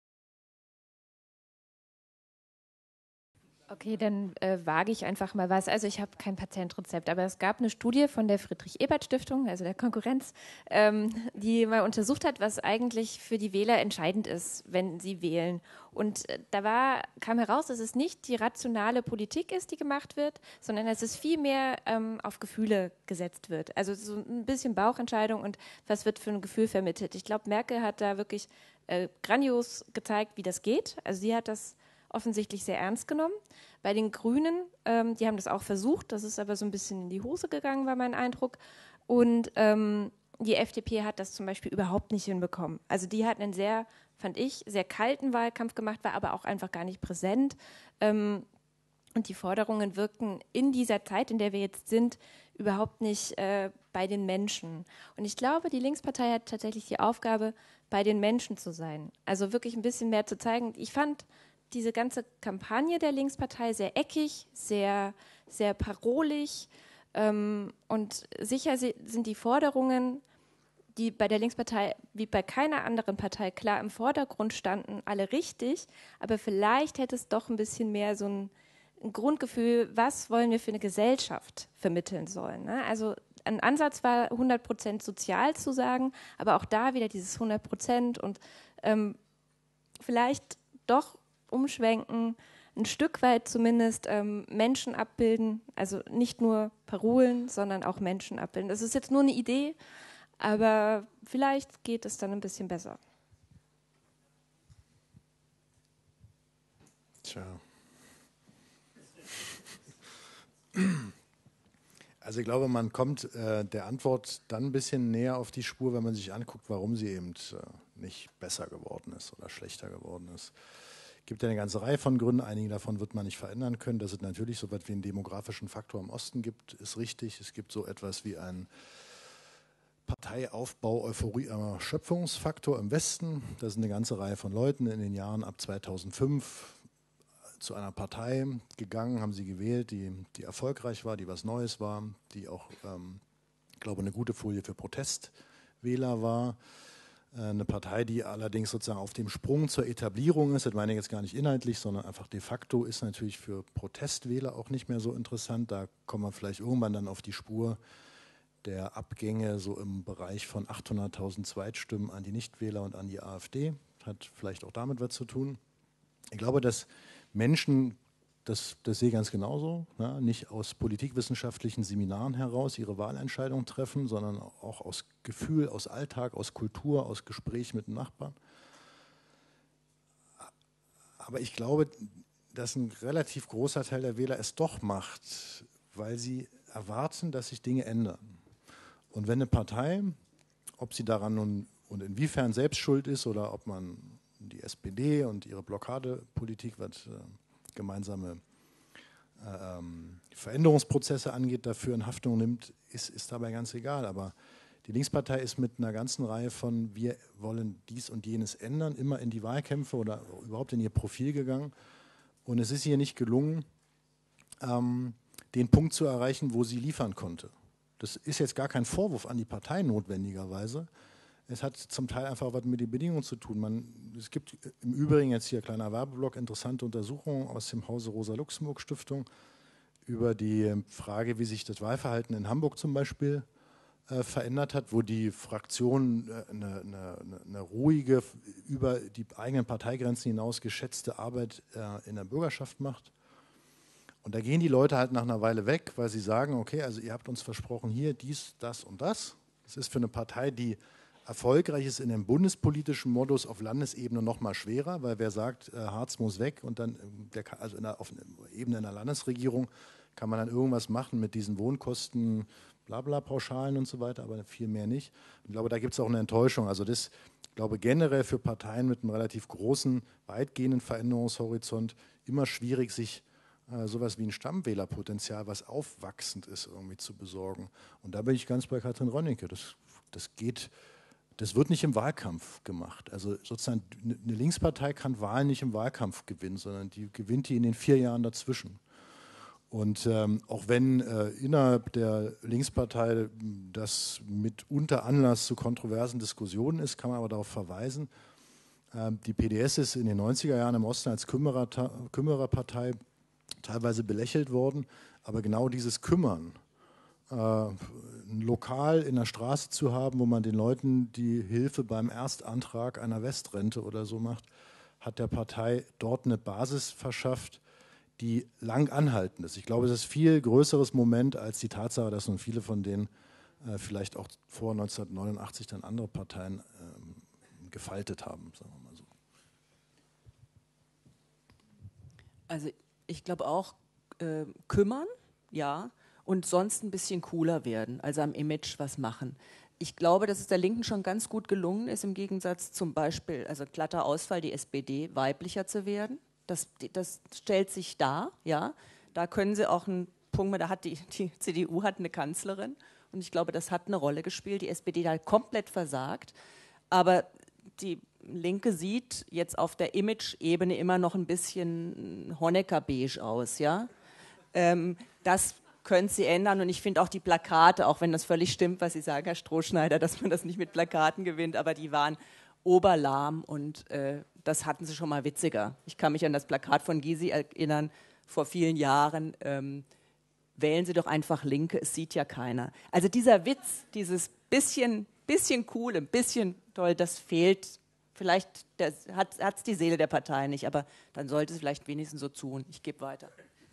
Okay, dann äh, wage ich einfach mal was. Also ich habe kein Patentrezept, aber es gab eine Studie von der Friedrich-Ebert-Stiftung, also der Konkurrenz, ähm, die mal untersucht hat, was eigentlich für die Wähler entscheidend ist, wenn sie wählen. Und äh, da war, kam heraus, dass es nicht die rationale Politik ist, die gemacht wird, sondern dass es viel mehr ähm, auf Gefühle gesetzt wird. Also so ein bisschen Bauchentscheidung und was wird für ein Gefühl vermittelt. Ich glaube, Merkel hat da wirklich äh, grandios gezeigt, wie das geht. Also sie hat das offensichtlich sehr ernst genommen. Bei den Grünen, ähm, die haben das auch versucht, das ist aber so ein bisschen in die Hose gegangen, war mein Eindruck. Und ähm, die F D P hat das zum Beispiel überhaupt nicht hinbekommen. Also die hat einen sehr, fand ich, sehr kalten Wahlkampf gemacht, war aber auch einfach gar nicht präsent. Ähm, und die Forderungen wirken in dieser Zeit, in der wir jetzt sind, überhaupt nicht äh, bei den Menschen. Und ich glaube, die Linkspartei hat tatsächlich die Aufgabe, bei den Menschen zu sein. Also wirklich ein bisschen mehr zu zeigen. Ich fand diese ganze Kampagne der Linkspartei sehr eckig, sehr, sehr parolig ähm, und sicher sind die Forderungen, die bei der Linkspartei wie bei keiner anderen Partei klar im Vordergrund standen, alle richtig, aber vielleicht hätte es doch ein bisschen mehr so ein, ein Grundgefühl, was wollen wir für eine Gesellschaft vermitteln sollen. Ne? Also ein Ansatz war hundert Prozent sozial zu sagen, aber auch da wieder dieses hundert Prozent und ähm, vielleicht doch umschwenken, ein Stück weit zumindest ähm, Menschen abbilden, also nicht nur Parolen, sondern auch Menschen abbilden. Das ist jetzt nur eine Idee, aber vielleicht geht es dann ein bisschen besser. Tja. Also ich glaube, man kommt äh, der Antwort dann ein bisschen näher auf die Spur, wenn man sich anguckt, warum sie eben äh, nicht besser geworden ist oder schlechter geworden ist. Es gibt ja eine ganze Reihe von Gründen, einige davon wird man nicht verändern können. Dass es natürlich so etwas wie einen demografischen Faktor im Osten gibt, ist richtig. Es gibt so etwas wie einen Parteiaufbau, Euphorie, äh, Schöpfungsfaktor im Westen. Da ist eine ganze Reihe von Leuten in den Jahren ab zweitausendfünf zu einer Partei gegangen, haben sie gewählt, die, die erfolgreich war, die was Neues war, die auch, ähm, ich glaube, eine gute Folie für Protestwähler war. Eine Partei, die allerdings sozusagen auf dem Sprung zur Etablierung ist, das meine ich jetzt gar nicht inhaltlich, sondern einfach de facto ist natürlich für Protestwähler auch nicht mehr so interessant. Da kommen wir vielleicht irgendwann dann auf die Spur der Abgänge so im Bereich von achthunderttausend Zweitstimmen an die Nichtwähler und an die AfD. Hat vielleicht auch damit was zu tun. Ich glaube, dass Menschen, das, das sehe ich ganz genauso, ja, nicht aus politikwissenschaftlichen Seminaren heraus ihre Wahlentscheidung treffen, sondern auch aus Gefühl, aus Alltag, aus Kultur, aus Gespräch mit dem Nachbarn. Aber ich glaube, dass ein relativ großer Teil der Wähler es doch macht, weil sie erwarten, dass sich Dinge ändern. Und wenn eine Partei, ob sie daran nun und inwiefern selbst schuld ist oder ob man die S P D und ihre Blockadepolitik, was äh, gemeinsame äh, Veränderungsprozesse angeht, dafür in Haftung nimmt, ist, ist dabei ganz egal. Aber Die Linkspartei ist mit einer ganzen Reihe von wir wollen dies und jenes ändern, immer in die Wahlkämpfe oder überhaupt in ihr Profil gegangen. Und es ist ihr nicht gelungen, ähm, den Punkt zu erreichen, wo sie liefern konnte. Das ist jetzt gar kein Vorwurf an die Partei notwendigerweise. Es hat zum Teil einfach was mit den Bedingungen zu tun. Man, es gibt im Übrigen jetzt hier kleiner Werbeblock interessante Untersuchungen aus dem Hause Rosa-Luxemburg-Stiftung über die Frage, wie sich das Wahlverhalten in Hamburg zum Beispiel äh, verändert hat, wo die Fraktion äh, eine, eine, eine ruhige, über die eigenen Parteigrenzen hinaus geschätzte Arbeit äh, in der Bürgerschaft macht. Und da gehen die Leute halt nach einer Weile weg, weil sie sagen, okay, also ihr habt uns versprochen hier dies, das und das. Das ist für eine Partei, die erfolgreich ist in dem bundespolitischen Modus auf Landesebene noch mal schwerer, weil wer sagt, äh, Hartz muss weg und dann, der, also in der, auf Ebene einer Landesregierung kann man dann irgendwas machen mit diesen Wohnkosten, blabla, Pauschalen und so weiter, aber viel mehr nicht. Ich glaube, da gibt es auch eine Enttäuschung. Also das, ich glaube, generell für Parteien mit einem relativ großen, weitgehenden Veränderungshorizont immer schwierig, sich äh, sowas wie ein Stammwählerpotenzial, was aufwachsend ist, irgendwie zu besorgen. Und da bin ich ganz bei Katrin Rönnecke. Das, das geht... Das wird nicht im Wahlkampf gemacht. Also sozusagen eine Linkspartei kann Wahlen nicht im Wahlkampf gewinnen, sondern die gewinnt die in den vier Jahren dazwischen. Und ähm, auch wenn äh, innerhalb der Linkspartei das mitunter Anlass zu kontroversen Diskussionen ist, kann man aber darauf verweisen, äh, die P D S ist in den neunziger Jahren im Osten als Kümmerer, Kümmererpartei teilweise belächelt worden, aber genau dieses Kümmern, ein Lokal in der Straße zu haben, wo man den Leuten die Hilfe beim Erstantrag einer Westrente oder so macht, hat der Partei dort eine Basis verschafft, die lang anhaltend ist. Ich glaube, es ist ein viel größeres Moment als die Tatsache, dass nun viele von denen äh, vielleicht auch vor neunzehnhundertneunundachtzig dann andere Parteien ähm, gefaltet haben, sagen wir mal so. Also ich glaube auch, äh, kümmern, ja, und sonst ein bisschen cooler werden, also am Image was machen. Ich glaube, dass es der Linken schon ganz gut gelungen ist, im Gegensatz zum Beispiel, also glatter Ausfall, die S P D weiblicher zu werden. Das, das stellt sich dar, ja. Da können sie auch einen Punkt machen, da hat die, die C D U hat eine Kanzlerin und ich glaube, das hat eine Rolle gespielt. Die S P D hat komplett versagt, aber die Linke sieht jetzt auf der Image-Ebene immer noch ein bisschen Honecker-beige aus, ja. Ähm, das können Sie ändern und ich finde auch die Plakate, auch wenn das völlig stimmt, was Sie sagen, Herr Strohschneider, dass man das nicht mit Plakaten gewinnt, aber die waren oberlahm und äh, das hatten Sie schon mal witziger. Ich kann mich an das Plakat von Gysi erinnern, vor vielen Jahren, ähm, wählen Sie doch einfach Linke, es sieht ja keiner. Also dieser Witz, dieses bisschen, bisschen cool, ein bisschen toll, das fehlt. Vielleicht hat es die Seele der Partei nicht, aber dann sollte es vielleicht wenigstens so tun. Ich gebe weiter.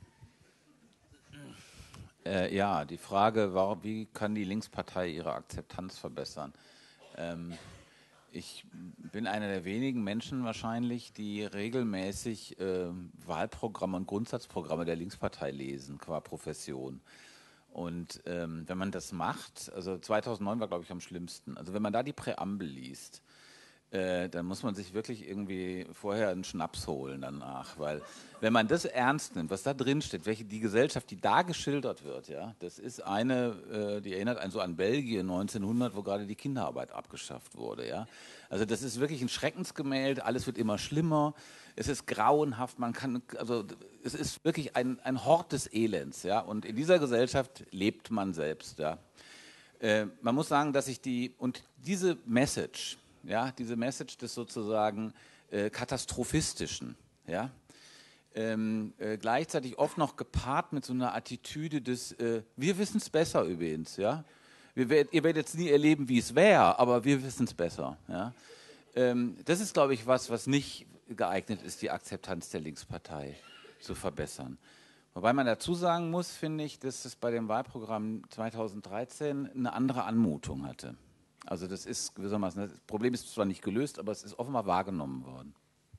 Äh, ja, die Frage war, wie kann die Linkspartei ihre Akzeptanz verbessern? Ähm, ich bin einer der wenigen Menschen wahrscheinlich, die regelmäßig äh, Wahlprogramme und Grundsatzprogramme der Linkspartei lesen, qua Profession. Und ähm, wenn man das macht, also zweitausendneun war, glaube ich, am schlimmsten, also wenn man da die Präambel liest, Äh, dann muss man sich wirklich irgendwie vorher einen Schnaps holen danach, weil wenn man das ernst nimmt, was da drin steht, welche die Gesellschaft, die da geschildert wird, ja, das ist eine, äh, die erinnert einen so an Belgien neunzehnhundert, wo gerade die Kinderarbeit abgeschafft wurde, ja. Also das ist wirklich ein Schreckensgemälde, alles wird immer schlimmer, es ist grauenhaft, man kann, also es ist wirklich ein, ein Hort des Elends, ja, und in dieser Gesellschaft lebt man selbst, ja. Äh, man muss sagen, dass ich die, und diese Message, ja, diese Message des sozusagen äh, Katastrophistischen, ja, ähm, äh, gleichzeitig oft noch gepaart mit so einer Attitüde des, äh, wir wissen es besser übrigens, ja, wir werd, ihr werdet jetzt nie erleben, wie es wäre, aber wir wissen es besser, ja, ähm, das ist, glaube ich, was, was nicht geeignet ist, die Akzeptanz der Linkspartei zu verbessern. Wobei man dazu sagen muss, finde ich, dass es bei dem Wahlprogramm zweitausenddreizehn eine andere Anmutung hatte. Also das ist gewissermaßen, das Problem ist zwar nicht gelöst, aber es ist offenbar wahrgenommen worden.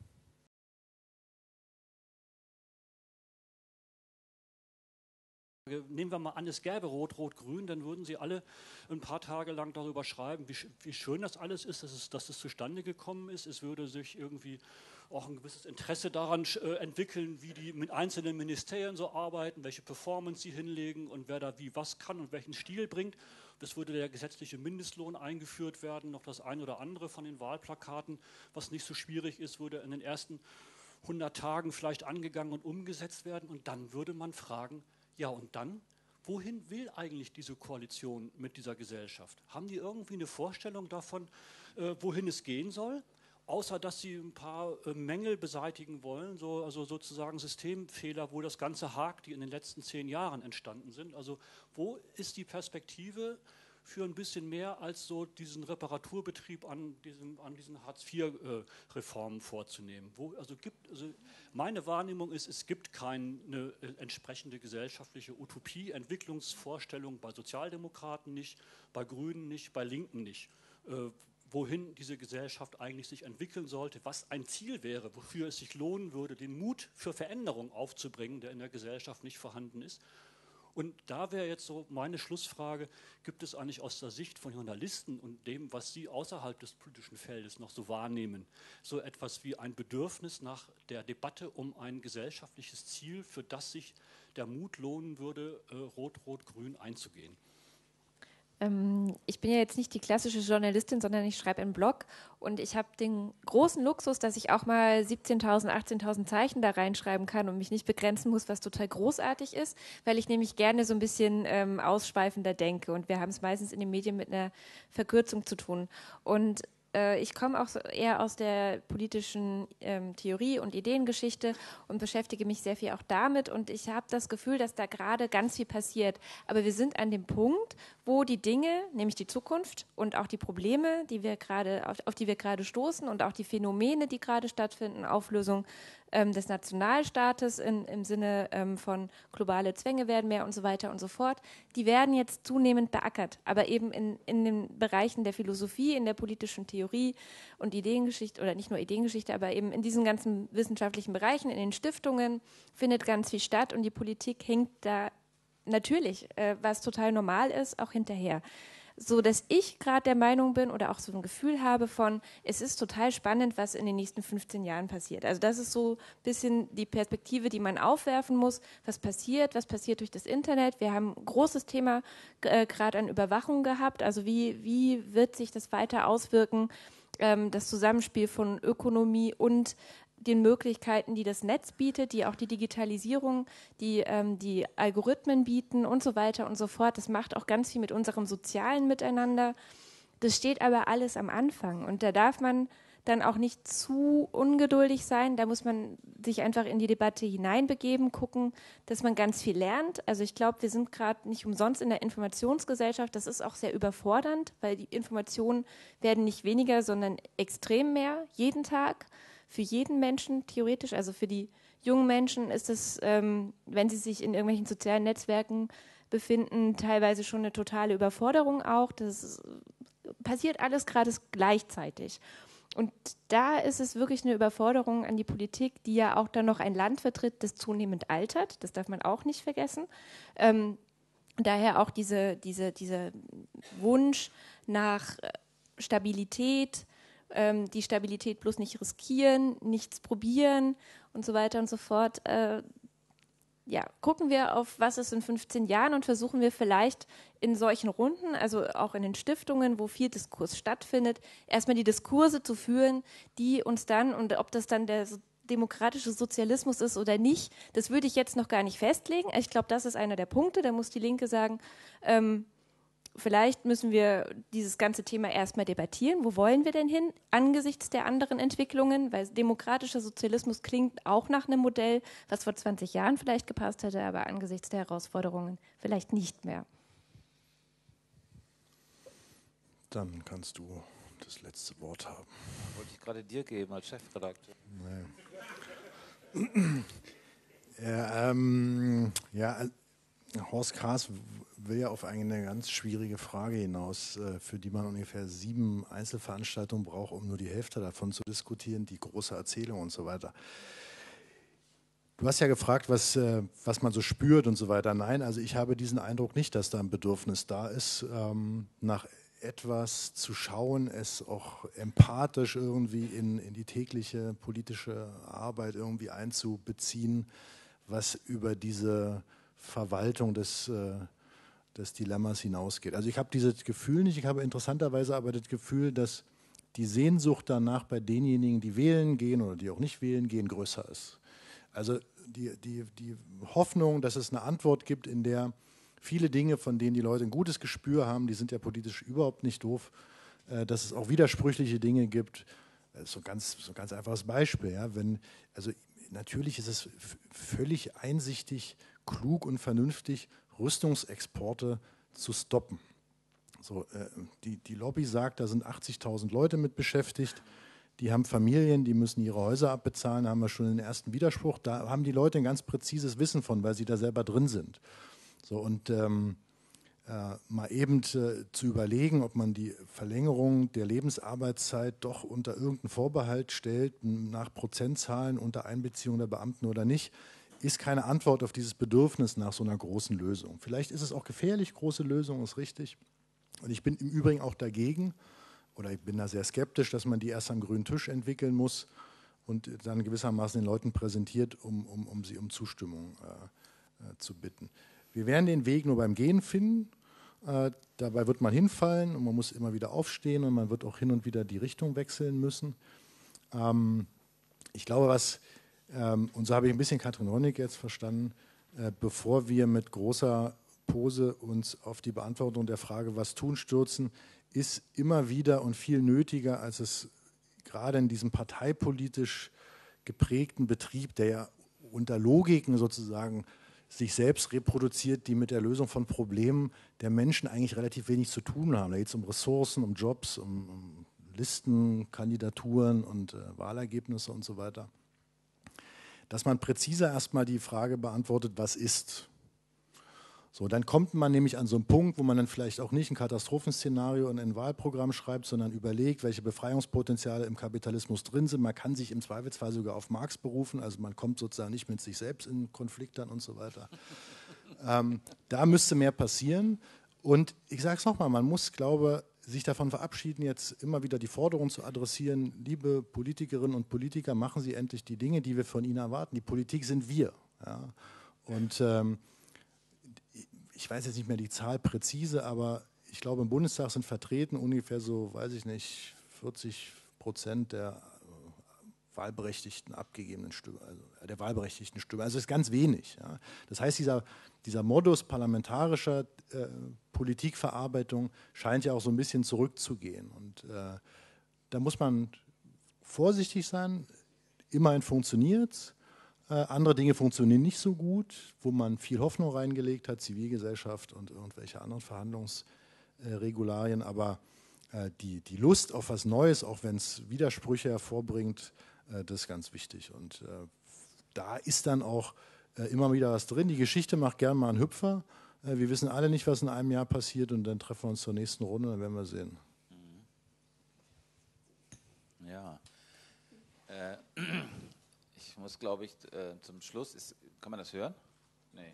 Nehmen wir mal an, es gäbe Rot, Rot, Grün, dann würden Sie alle ein paar Tage lang darüber schreiben, wie, wie schön das alles ist, dass es, dass es zustande gekommen ist. Es würde sich irgendwie auch ein gewisses Interesse daran äh, entwickeln, wie die mit einzelnen Ministerien so arbeiten, welche Performance sie hinlegen und wer da wie was kann und welchen Stil bringt. Das würde der gesetzliche Mindestlohn eingeführt werden, noch das ein oder andere von den Wahlplakaten, was nicht so schwierig ist, würde in den ersten hundert Tagen vielleicht angegangen und umgesetzt werden. Und dann würde man fragen, ja und dann? Wohin will eigentlich diese Koalition mit dieser Gesellschaft? Haben die irgendwie eine Vorstellung davon, äh, wohin es gehen soll? Außer dass sie ein paar äh, Mängel beseitigen wollen, so, also sozusagen Systemfehler, wo das Ganze hakt, die in den letzten zehn Jahren entstanden sind. Also wo ist die Perspektive für ein bisschen mehr als so diesen Reparaturbetrieb an, diesem, an diesen Hartz vier Reformen vorzunehmen? Wo, also gibt, also meine Wahrnehmung ist, es gibt keine äh, entsprechende gesellschaftliche Utopie, Entwicklungsvorstellung bei Sozialdemokraten nicht, bei Grünen nicht, bei Linken nicht. Äh, wohin diese Gesellschaft eigentlich sich entwickeln sollte, was ein Ziel wäre, wofür es sich lohnen würde, den Mut für Veränderung aufzubringen, der in der Gesellschaft nicht vorhanden ist. Und da wäre jetzt so meine Schlussfrage, gibt es eigentlich aus der Sicht von Journalisten und dem, was Sie außerhalb des politischen Feldes noch so wahrnehmen, so etwas wie ein Bedürfnis nach der Debatte um ein gesellschaftliches Ziel, für das sich der Mut lohnen würde, äh, Rot-Rot-Grün einzugehen? Ich bin ja jetzt nicht die klassische Journalistin, sondern ich schreibe einen Blog und ich habe den großen Luxus, dass ich auch mal siebzehntausend, achtzehntausend Zeichen da reinschreiben kann und mich nicht begrenzen muss, was total großartig ist, weil ich nämlich gerne so ein bisschen ähm, ausschweifender denke und wir haben es meistens in den Medien mit einer Verkürzung zu tun. Und äh, ich komme auch so eher aus der politischen ähm, Theorie und Ideengeschichte und beschäftige mich sehr viel auch damit und ich habe das Gefühl, dass da gerade ganz viel passiert. Aber wir sind an dem Punkt, wo die Dinge, nämlich die Zukunft und auch die Probleme, die wir gerade, auf, auf die wir gerade stoßen und auch die Phänomene, die gerade stattfinden, Auflösung ähm, des Nationalstaates in, im Sinne ähm, von globale Zwänge werden mehr und so weiter und so fort, die werden jetzt zunehmend beackert, aber eben in, in den Bereichen der Philosophie, in der politischen Theorie und Ideengeschichte oder nicht nur Ideengeschichte, aber eben in diesen ganzen wissenschaftlichen Bereichen, in den Stiftungen findet ganz viel statt und die Politik hinkt da natürlich, äh, was total normal ist, auch hinterher. So dass ich gerade der Meinung bin oder auch so ein Gefühl habe von, es ist total spannend, was in den nächsten fünfzehn Jahren passiert. Also das ist so ein bisschen die Perspektive, die man aufwerfen muss. Was passiert? Was passiert durch das Internet? Wir haben ein großes Thema äh, gerade an Überwachung gehabt. Also wie, wie wird sich das weiter auswirken? Ähm, das Zusammenspiel von Ökonomie und den Möglichkeiten, die das Netz bietet, die auch die Digitalisierung, die ähm, die Algorithmen bieten und so weiter und so fort. Das macht auch ganz viel mit unserem sozialen Miteinander. Das steht aber alles am Anfang und da darf man dann auch nicht zu ungeduldig sein. Da muss man sich einfach in die Debatte hineinbegeben, gucken, dass man ganz viel lernt. Also ich glaube, wir sind gerade nicht umsonst in der Informationsgesellschaft. Das ist auch sehr überfordernd, weil die Informationen werden nicht weniger, sondern extrem mehr, jeden Tag. Für jeden Menschen theoretisch, also für die jungen Menschen ist es, ähm, wenn sie sich in irgendwelchen sozialen Netzwerken befinden, teilweise schon eine totale Überforderung auch. Das ist, passiert alles gerade gleichzeitig. Und da ist es wirklich eine Überforderung an die Politik, die ja auch dann noch ein Land vertritt, das zunehmend altert. Das darf man auch nicht vergessen. Ähm, daher auch diese, diese, dieser Wunsch nach Stabilität, die Stabilität bloß nicht riskieren, nichts probieren und so weiter und so fort. Äh, ja, gucken wir auf, was ist in fünfzehn Jahren und versuchen wir vielleicht in solchen Runden, also auch in den Stiftungen, wo viel Diskurs stattfindet, erstmal die Diskurse zu führen, die uns dann, und ob das dann der demokratische Sozialismus ist oder nicht, das würde ich jetzt noch gar nicht festlegen. Ich glaube, das ist einer der Punkte, da muss die Linke sagen, ähm, vielleicht müssen wir dieses ganze Thema erstmal debattieren. Wo wollen wir denn hin angesichts der anderen Entwicklungen? Weil demokratischer Sozialismus klingt auch nach einem Modell, was vor zwanzig Jahren vielleicht gepasst hätte, aber angesichts der Herausforderungen vielleicht nicht mehr. Dann kannst du das letzte Wort haben. Wollte ich gerade dir geben als Chefredakteur. Nee. ja, ähm, ja, Horst Kahrs will ja auf eine ganz schwierige Frage hinaus, für die man ungefähr sieben Einzelveranstaltungen braucht, um nur die Hälfte davon zu diskutieren, die große Erzählung und so weiter. Du hast ja gefragt, was, was man so spürt und so weiter. Nein, also ich habe diesen Eindruck nicht, dass da ein Bedürfnis da ist nach etwas zu schauen, es auch empathisch irgendwie in, in die tägliche politische Arbeit irgendwie einzubeziehen, was über diese Verwaltung des, äh, des Dilemmas hinausgeht. Also ich habe dieses Gefühl nicht, ich habe interessanterweise aber das Gefühl, dass die Sehnsucht danach bei denjenigen, die wählen gehen oder die auch nicht wählen gehen, größer ist. Also die, die, die Hoffnung, dass es eine Antwort gibt, in der viele Dinge, von denen die Leute ein gutes Gespür haben, die sind ja politisch überhaupt nicht doof, äh, dass es auch widersprüchliche Dinge gibt. So ganz, so ein ganz einfaches Beispiel. Ja, wenn, also natürlich ist es völlig einsichtig, klug und vernünftig, Rüstungsexporte zu stoppen. So, äh, die, die Lobby sagt, da sind achtzigtausend Leute mit beschäftigt, die haben Familien, die müssen ihre Häuser abbezahlen, da haben wir schon den ersten Widerspruch. Da haben die Leute ein ganz präzises Wissen von, weil sie da selber drin sind. So, und ähm, äh, mal eben äh, zu überlegen, ob man die Verlängerung der Lebensarbeitszeit doch unter irgendeinen Vorbehalt stellt, nach Prozentzahlen unter Einbeziehung der Beamten oder nicht, ist keine Antwort auf dieses Bedürfnis nach so einer großen Lösung. Vielleicht ist es auch gefährlich, große Lösung ist richtig. Und ich bin im Übrigen auch dagegen, oder ich bin da sehr skeptisch, dass man die erst am grünen Tisch entwickeln muss und dann gewissermaßen den Leuten präsentiert, um, um, um sie um Zustimmung äh, äh, zu bitten. Wir werden den Weg nur beim Gehen finden. Äh, dabei wird man hinfallen und man muss immer wieder aufstehen und man wird auch hin und wieder die Richtung wechseln müssen. Ähm, ich glaube, was, ähm, und so habe ich ein bisschen Katrin Rönnig jetzt verstanden, äh, bevor wir mit großer Pose uns auf die Beantwortung der Frage, was tun, stürzen, ist immer wieder und viel nötiger, als es gerade in diesem parteipolitisch geprägten Betrieb, der ja unter Logiken sozusagen sich selbst reproduziert, die mit der Lösung von Problemen der Menschen eigentlich relativ wenig zu tun haben. Da geht es um Ressourcen, um Jobs, um, um Listen, Kandidaturen und äh, Wahlergebnisse und so weiter. Dass man präziser erstmal die Frage beantwortet, was ist. So, dann kommt man nämlich an so einen Punkt, wo man dann vielleicht auch nicht ein Katastrophenszenario in ein Wahlprogramm schreibt, sondern überlegt, welche Befreiungspotenziale im Kapitalismus drin sind. Man kann sich im Zweifelsfall sogar auf Marx berufen, also man kommt sozusagen nicht mit sich selbst in Konflikt dann und so weiter. ähm, da müsste mehr passieren. Und ich sage es nochmal, man muss, glaube ich, sich davon verabschieden, jetzt immer wieder die Forderung zu adressieren, liebe Politikerinnen und Politiker, machen Sie endlich die Dinge, die wir von Ihnen erwarten. Die Politik sind wir. Ja? Und ähm, ich weiß jetzt nicht mehr die Zahl präzise, aber ich glaube, im Bundestag sind vertreten ungefähr so, weiß ich nicht, vierzig Prozent der wahlberechtigten abgegebenen Stimmen, also der wahlberechtigten Stimmen. Also das ist ganz wenig. Ja. Das heißt, dieser, dieser Modus parlamentarischer äh, Politikverarbeitung scheint ja auch so ein bisschen zurückzugehen. Und äh, da muss man vorsichtig sein. Immerhin funktioniert es. Äh, andere Dinge funktionieren nicht so gut, wo man viel Hoffnung reingelegt hat, Zivilgesellschaft und irgendwelche anderen Verhandlungsregularien. Äh, Aber äh, die, die Lust auf was Neues, auch wenn es Widersprüche hervorbringt, äh, das ist ganz wichtig. Und äh, da ist dann auch äh, immer wieder was drin. Die Geschichte macht gern mal einen Hüpfer. Äh, wir wissen alle nicht, was in einem Jahr passiert und dann treffen wir uns zur nächsten Runde, dann werden wir sehen. Ja. Äh. Ich muss, glaube ich, äh, zum Schluss, ist, kann man das hören? Nee.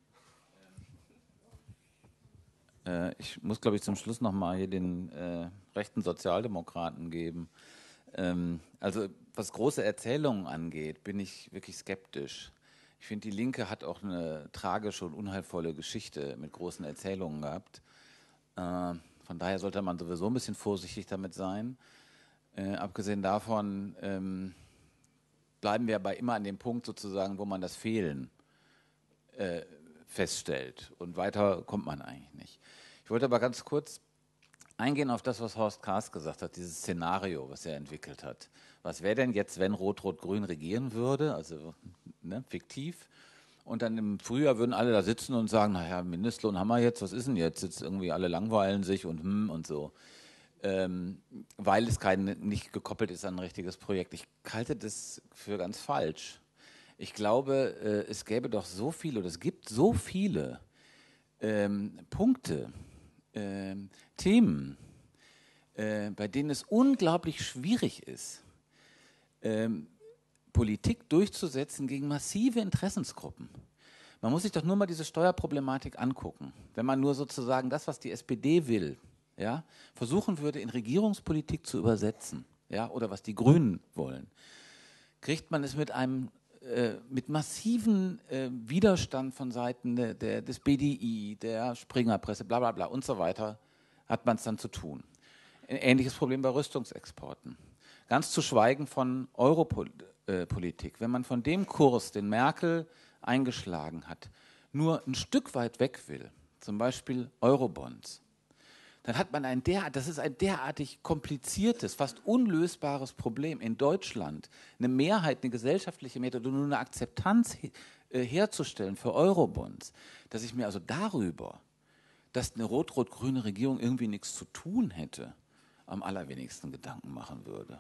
Äh, ich muss, glaube ich, zum Schluss nochmal hier den äh, rechten Sozialdemokraten geben. Ähm, also was große Erzählungen angeht, bin ich wirklich skeptisch. Ich finde, die Linke hat auch eine tragische und unheilvolle Geschichte mit großen Erzählungen gehabt. Äh, von daher sollte man sowieso ein bisschen vorsichtig damit sein. Äh, abgesehen davon ähm, bleiben wir aber immer an dem Punkt sozusagen, wo man das Fehlen äh, feststellt. Und weiter kommt man eigentlich nicht. Ich wollte aber ganz kurz eingehen auf das, was Horst Kahrs gesagt hat, dieses Szenario, was er entwickelt hat. Was wäre denn jetzt, wenn Rot-Rot-Grün regieren würde, also ne, fiktiv, und dann im Frühjahr würden alle da sitzen und sagen, naja, Mindestlohn haben wir jetzt, was ist denn jetzt? Jetzt irgendwie alle langweilen sich und hm und so. Ähm, weil es kein, nicht gekoppelt ist an ein richtiges Projekt. Ich halte das für ganz falsch. Ich glaube, äh, es gäbe doch so viele, oder es gibt so viele ähm, Punkte, äh, Themen, äh, bei denen es unglaublich schwierig ist, äh, Politik durchzusetzen gegen massive Interessensgruppen. Man muss sich doch nur mal diese Steuerproblematik angucken. Wenn man nur sozusagen das, was die S P D will, ja, versuchen würde, in Regierungspolitik zu übersetzen, ja, oder was die Grünen wollen, kriegt man es mit einem äh, mit massiven äh, Widerstand von Seiten der, der, des B D I, der Springerpresse, bla bla bla und so weiter, hat man es dann zu tun. Ein ähnliches Problem bei Rüstungsexporten. Ganz zu schweigen von Europolitik. Wenn man von dem Kurs, den Merkel eingeschlagen hat, nur ein Stück weit weg will, zum Beispiel Eurobonds, dann hat man ein derart, das ist ein derartig kompliziertes, fast unlösbares Problem in Deutschland, eine Mehrheit, eine gesellschaftliche Mehrheit oder nur eine Akzeptanz herzustellen für Eurobonds, dass ich mir also darüber, dass eine rot-rot-grüne Regierung irgendwie nichts zu tun hätte, am allerwenigsten Gedanken machen würde.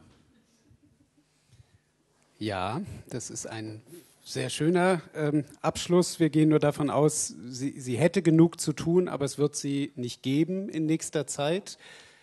Ja, das ist ein sehr schöner ähm, Abschluss. Wir gehen nur davon aus, sie, sie hätte genug zu tun, aber es wird sie nicht geben in nächster Zeit.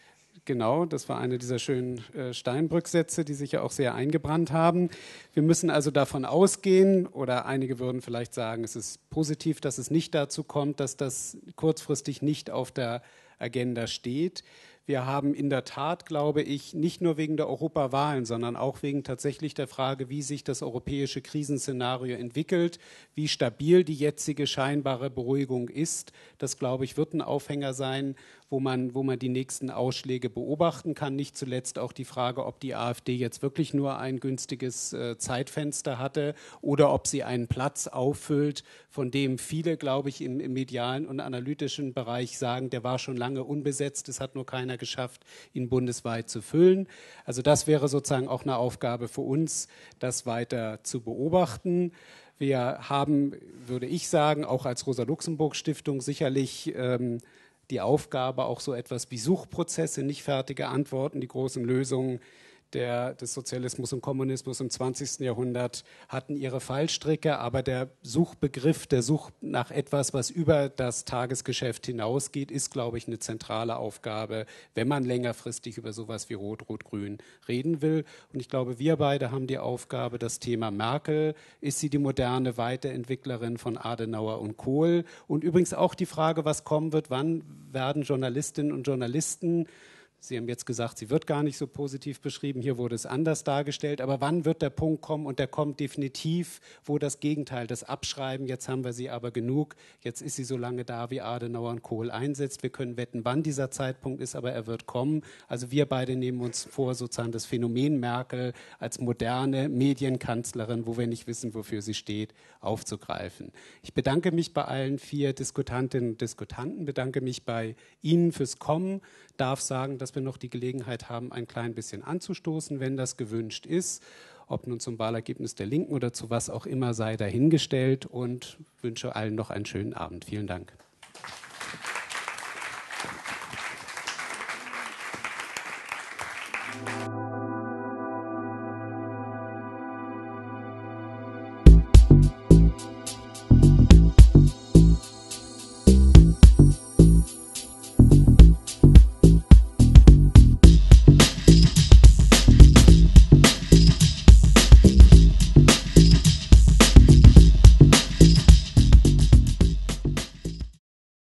Genau, das war einer dieser schönen äh, Steinbrück-Sätze, die sich ja auch sehr eingebrannt haben. Wir müssen also davon ausgehen, oder einige würden vielleicht sagen, es ist positiv, dass es nicht dazu kommt, dass das kurzfristig nicht auf der Agenda steht. Wir haben in der Tat, glaube ich, nicht nur wegen der Europawahlen, sondern auch wegen tatsächlich der Frage, wie sich das europäische Krisenszenario entwickelt, wie stabil die jetzige scheinbare Beruhigung ist. Das, glaube ich, wird ein Aufhänger sein, wo man, wo man die nächsten Ausschläge beobachten kann. Nicht zuletzt auch die Frage, ob die AfD jetzt wirklich nur ein günstiges äh, Zeitfenster hatte oder ob sie einen Platz auffüllt, von dem viele, glaube ich, im, im medialen und analytischen Bereich sagen, der war schon lange unbesetzt, es hat nur keiner geschafft, ihn bundesweit zu füllen. Also das wäre sozusagen auch eine Aufgabe für uns, das weiter zu beobachten. Wir haben, würde ich sagen, auch als Rosa-Luxemburg-Stiftung sicherlich ähm, die Aufgabe, auch so etwas wie Suchprozesse, nicht fertige Antworten, die großen Lösungen der, des Sozialismus und Kommunismus im zwanzigsten Jahrhundert hatten ihre Fallstricke, aber der Suchbegriff, der Such nach etwas, was über das Tagesgeschäft hinausgeht, ist, glaube ich, eine zentrale Aufgabe, wenn man längerfristig über sowas wie Rot-Rot-Grün reden will. Und ich glaube, wir beide haben die Aufgabe, das Thema Merkel, ist sie die moderne Weiterentwicklerin von Adenauer und Kohl? Und übrigens auch die Frage, was kommen wird, wann werden Journalistinnen und Journalisten, Sie haben jetzt gesagt, sie wird gar nicht so positiv beschrieben, hier wurde es anders dargestellt, aber wann wird der Punkt kommen, und der kommt definitiv, wo das Gegenteil, das Abschreiben, jetzt haben wir sie aber genug, jetzt ist sie so lange da, wie Adenauer und Kohl einsetzt. Wir können wetten, wann dieser Zeitpunkt ist, aber er wird kommen. Also wir beide nehmen uns vor, sozusagen das Phänomen Merkel als moderne Medienkanzlerin, wo wir nicht wissen, wofür sie steht, aufzugreifen. Ich bedanke mich bei allen vier Diskutantinnen und Diskutanten, bedanke mich bei Ihnen fürs Kommen, darf sagen, dass wir noch die Gelegenheit haben, ein klein bisschen anzustoßen, wenn das gewünscht ist. Ob nun zum Wahlergebnis der Linken oder zu was auch immer sei dahingestellt, und wünsche allen noch einen schönen Abend. Vielen Dank.